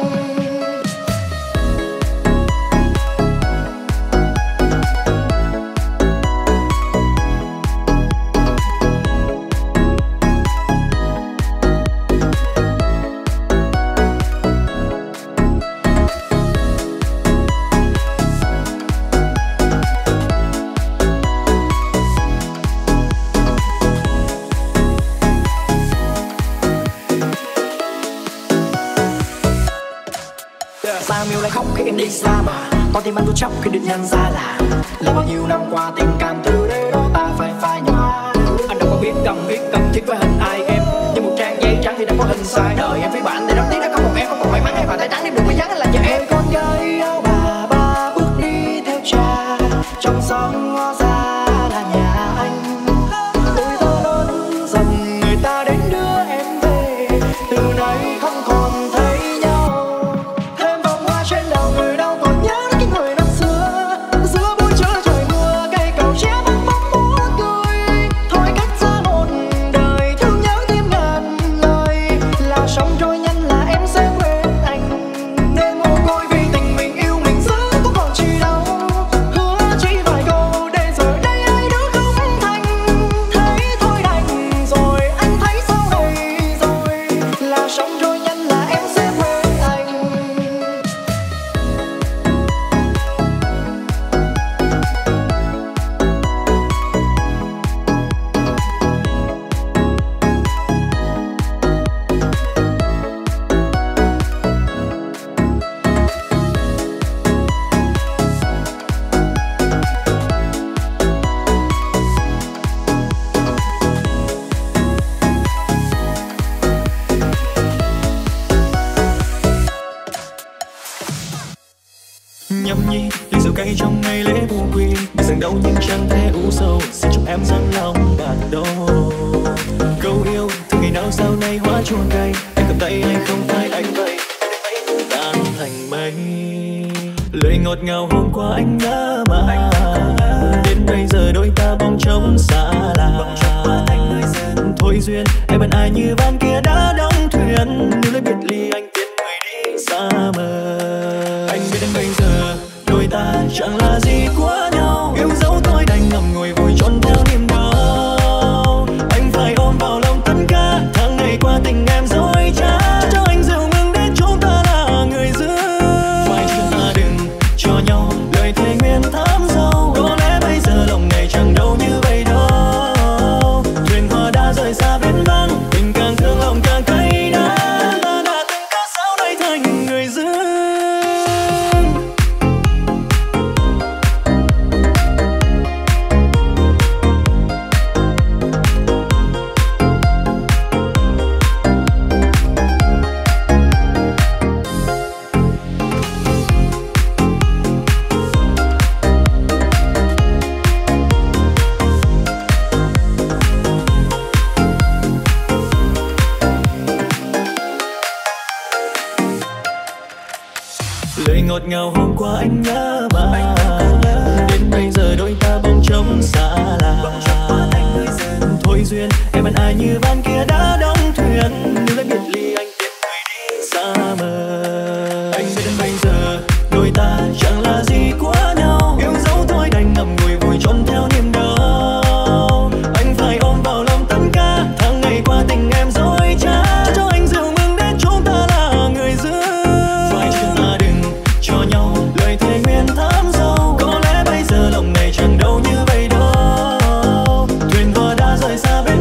Sao Miu lại khóc khi em đi xa mà con tim anh tôi chóc khi được nhận ra là là bao nhiêu năm qua tình cảm từ đây đó ta phải phai nhòa. Anh đâu có biết cầm viết cầm thiết với hình ai em, như một trang giấy trắng thì đã có hình sai. Đời em với bạn để đón tiếc đã không một em không còn may mắn hay và tay trắng em đừng có dáng anh là cho em. Con gái áo bà ba bước đi theo cha, trong xóm ngõ xa là nhà anh. Tôi thơ lớn dần người ta đến đưa em về, từ nay không còn thấy nhau. Thêm vòng hoa trên đầu người đâu còn nhớ đến những người năm xưa. Giữa buổi trưa trời mưa, cây cầu tre vắng bóng muốn cười. Thôi cách xa một đời thương nhớ thêm ngàn lời, là sống trôi nhanh là em sẽ quên anh. Đêm mồ côi vì tình mình yêu mình giữ có còn chi đâu. Hứa chỉ vài câu để rồi đây ai đứa không thành. Thấy thôi đành rồi anh thấy sao đây rồi, là sống trôi nhanh là em sẽ quên anh. Nhâm nhi ly rượu cay trong ngày lễ vu quy, biết rằng đâu nhưng chẳng thể u sầu. Xin chúc em dâng lòng bạn đâu. Câu yêu từ ngày nào sau này hóa chua cay, anh cầm tay anh không phải anh vậy, tan thành mây. Lời ngọt ngào hôm qua anh nhớ mà, đến bây giờ đôi ta bóng trống xa lạ. Thôi duyên em bên ai như van kia đã đóng thuyền, nếu lấy biệt ly anh tiễn người đi xa mờ. Anh biết đến bây giờ đôi ta chẳng là gì của nhau, yêu dấu tôi đành ngậm ngùi vùi trốn theo niềm đau. Anh phải ôm vào lòng tất cả tháng ngày qua tình em dối trá, cho anh rượu mừng để chúng ta là người giữ. Phải chúng ta đừng cho nhau lời thề nguyện thắm sâu, có lẽ bây giờ lòng này chẳng đâu như vậy đâu. Thuyền hoa đã rời xa bến vắng, tình càng thương lòng càng cay đắng. Ta đã từng cất sao đây thành người giữ. Lời ngọt ngào hôm qua anh nhớ mà, đến bây giờ đôi ta bóng trống xa lạ. Thôi duyên em bên ai như van kia đã đóng thuyền, nếu lấy biệt ly anh tiễn người đi xa mờ. Anh biết đến bây giờ đôi ta chẳng là gì của nhau, yêu dấu tôi đành ngậm ngùi vùi trốn theo niềm đau. Anh phải ôm vào lòng tất cả tháng ngày qua tình em dối trá, cho anh rượu mừng để chúng ta là người giữ. Phải chúng ta đừng cho nhau lời thề nguyện thắm sâu, có lẽ bây giờ lòng này chẳng đâu như vậy đâu. Thuyền hoa đã rời xa bên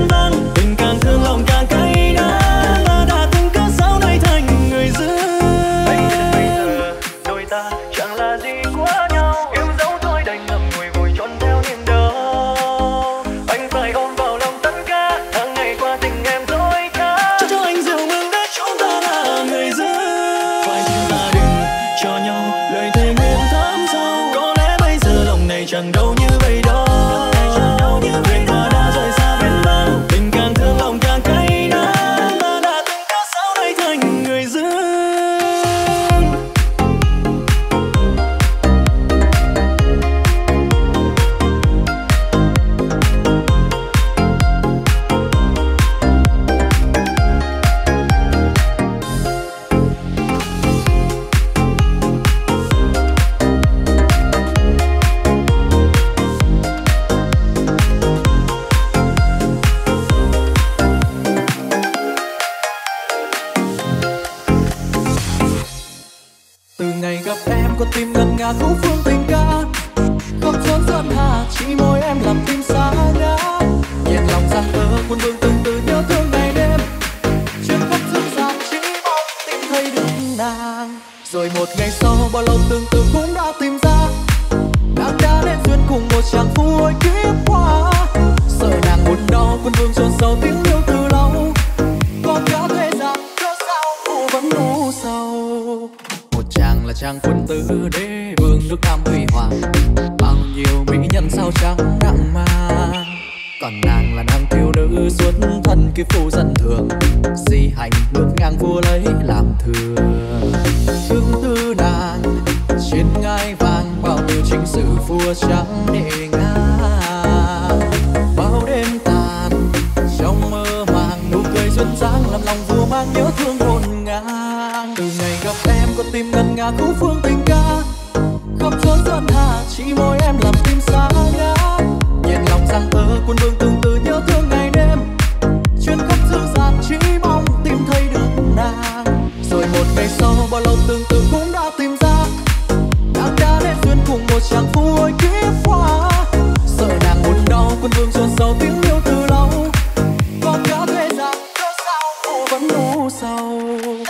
ngả khúc phương tình ca. Không trốn giận hà chỉ môi em làm tim xa ngã. Nhiệt lòng rằng tơ quân vương từng từ nhớ thương ngày đêm. Chuyến khắp dương gian chỉ mong tìm thấy được nàng. Rồi một ngày sau bao lâu tương tự cũng đã tìm ra. Nàng đã nên duyên cùng một chàng phu ôi kiếp qua. Sợ nàng buồn đau quân vương chôn sâu tiếng yêu từ lâu. Có cả thế gian cớ sao phụ vẫn u sầu. Một chàng là chàng quân tử đế vương nước Nam huy hoàng. Bao nhiêu mỹ nhân sao trắng nặng mang. Còn nàng là nàng thiếu nữ xuất thân kiếp phu dân thường. Di hành ngược ngang vua lấy làm thường. Thương tư nàng trên ngai vàng bao nhiêu chính sử vua trắng để ngang. Bao đêm tàn trong mơ màng nụ cười duyên dáng làm lòng vua mang nhớ thương hồn ngang. Từ ngày gặp em con tim ngân nga khúc phương tình ca. Không trốn giận hà chỉ môi em làm tim xa ngã. Nhiệt lòng rằng tơ quân vương từng từ nhớ thương ngày đêm. Chuyến khắp dương gian chỉ mong tìm thấy được nàng. Rồi một ngày sau bao lâu tương tự cũng đã tìm ra. Nàng đã nên duyên cùng một chàng phu ôi kiếp qua. Sợ nàng buồn đau quân vương chôn sâu tiếng yêu từ lâu. Có cả thế gian cớ sao phụ vẫn u sầu.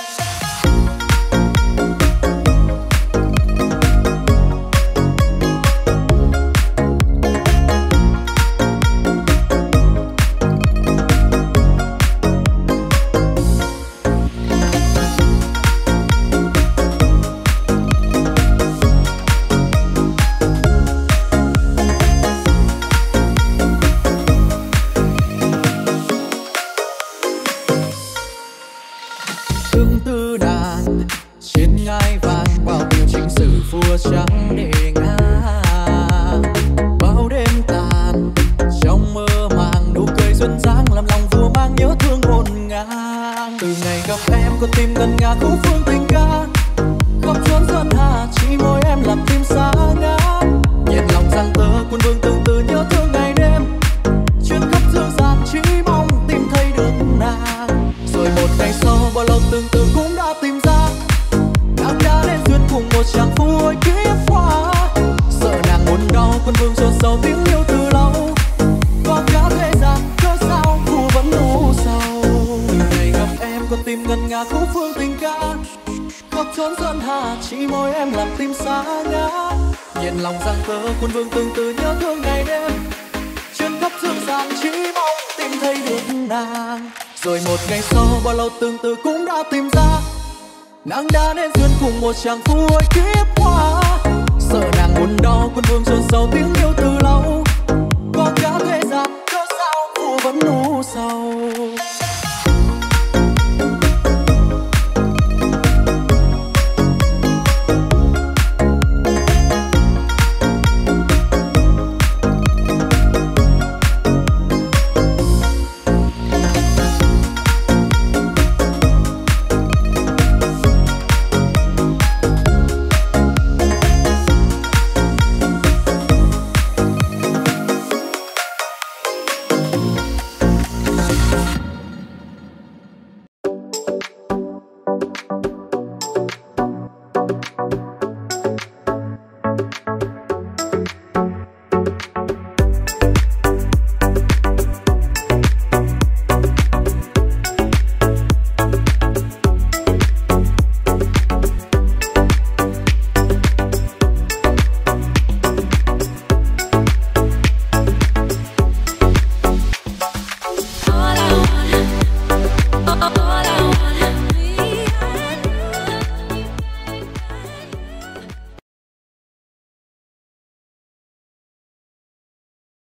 Trắng để ngang bao đêm tàn trong mơ màng nụ cười duyên dáng làm lòng vua mang nhớ thương hồn ngang. Từ ngày gặp em con tim ngân nga khúc phương tình ca. Không trốn giận hà chỉ môi em làm tim xa ngã. Nhiệt lòng rằng tơ quân vương từng từ nhớ thương ngày đêm. Chuyến khắp dương gian chỉ mong tìm thấy được nàng. Rồi một ngày sau bao lâu tương tự cũng đã tìm ra. Nàng đã nên duyên cùng một chàng phu ôi kiếp qua. Sợ nàng buồn đau quân vương chôn sâu tiếng yêu từ lâu. Có cả thế gian cớ sao phu vẫn u sầu. Từ ngày gặp em con tim ngân nga khúc phương tình ca. Khóc trốn giận hà chỉ môi em làm tim xa ngã. Nhiệt lòng rằng tơ quân vương từng từ nhớ thương ngày đêm. Chuyến khắp dương gian chỉ mong tìm thấy được nàng. Rồi một ngày sau bao lâu tương tự cũng đã tìm ra. Nàng đã nên duyên cùng một chàng phu ôi kiếp qua. Sợ nàng buồn đau quân vương chôn sâu tiếng yêu từ lâu. Có cả thế gian cớ sao phu vẫn u sầu.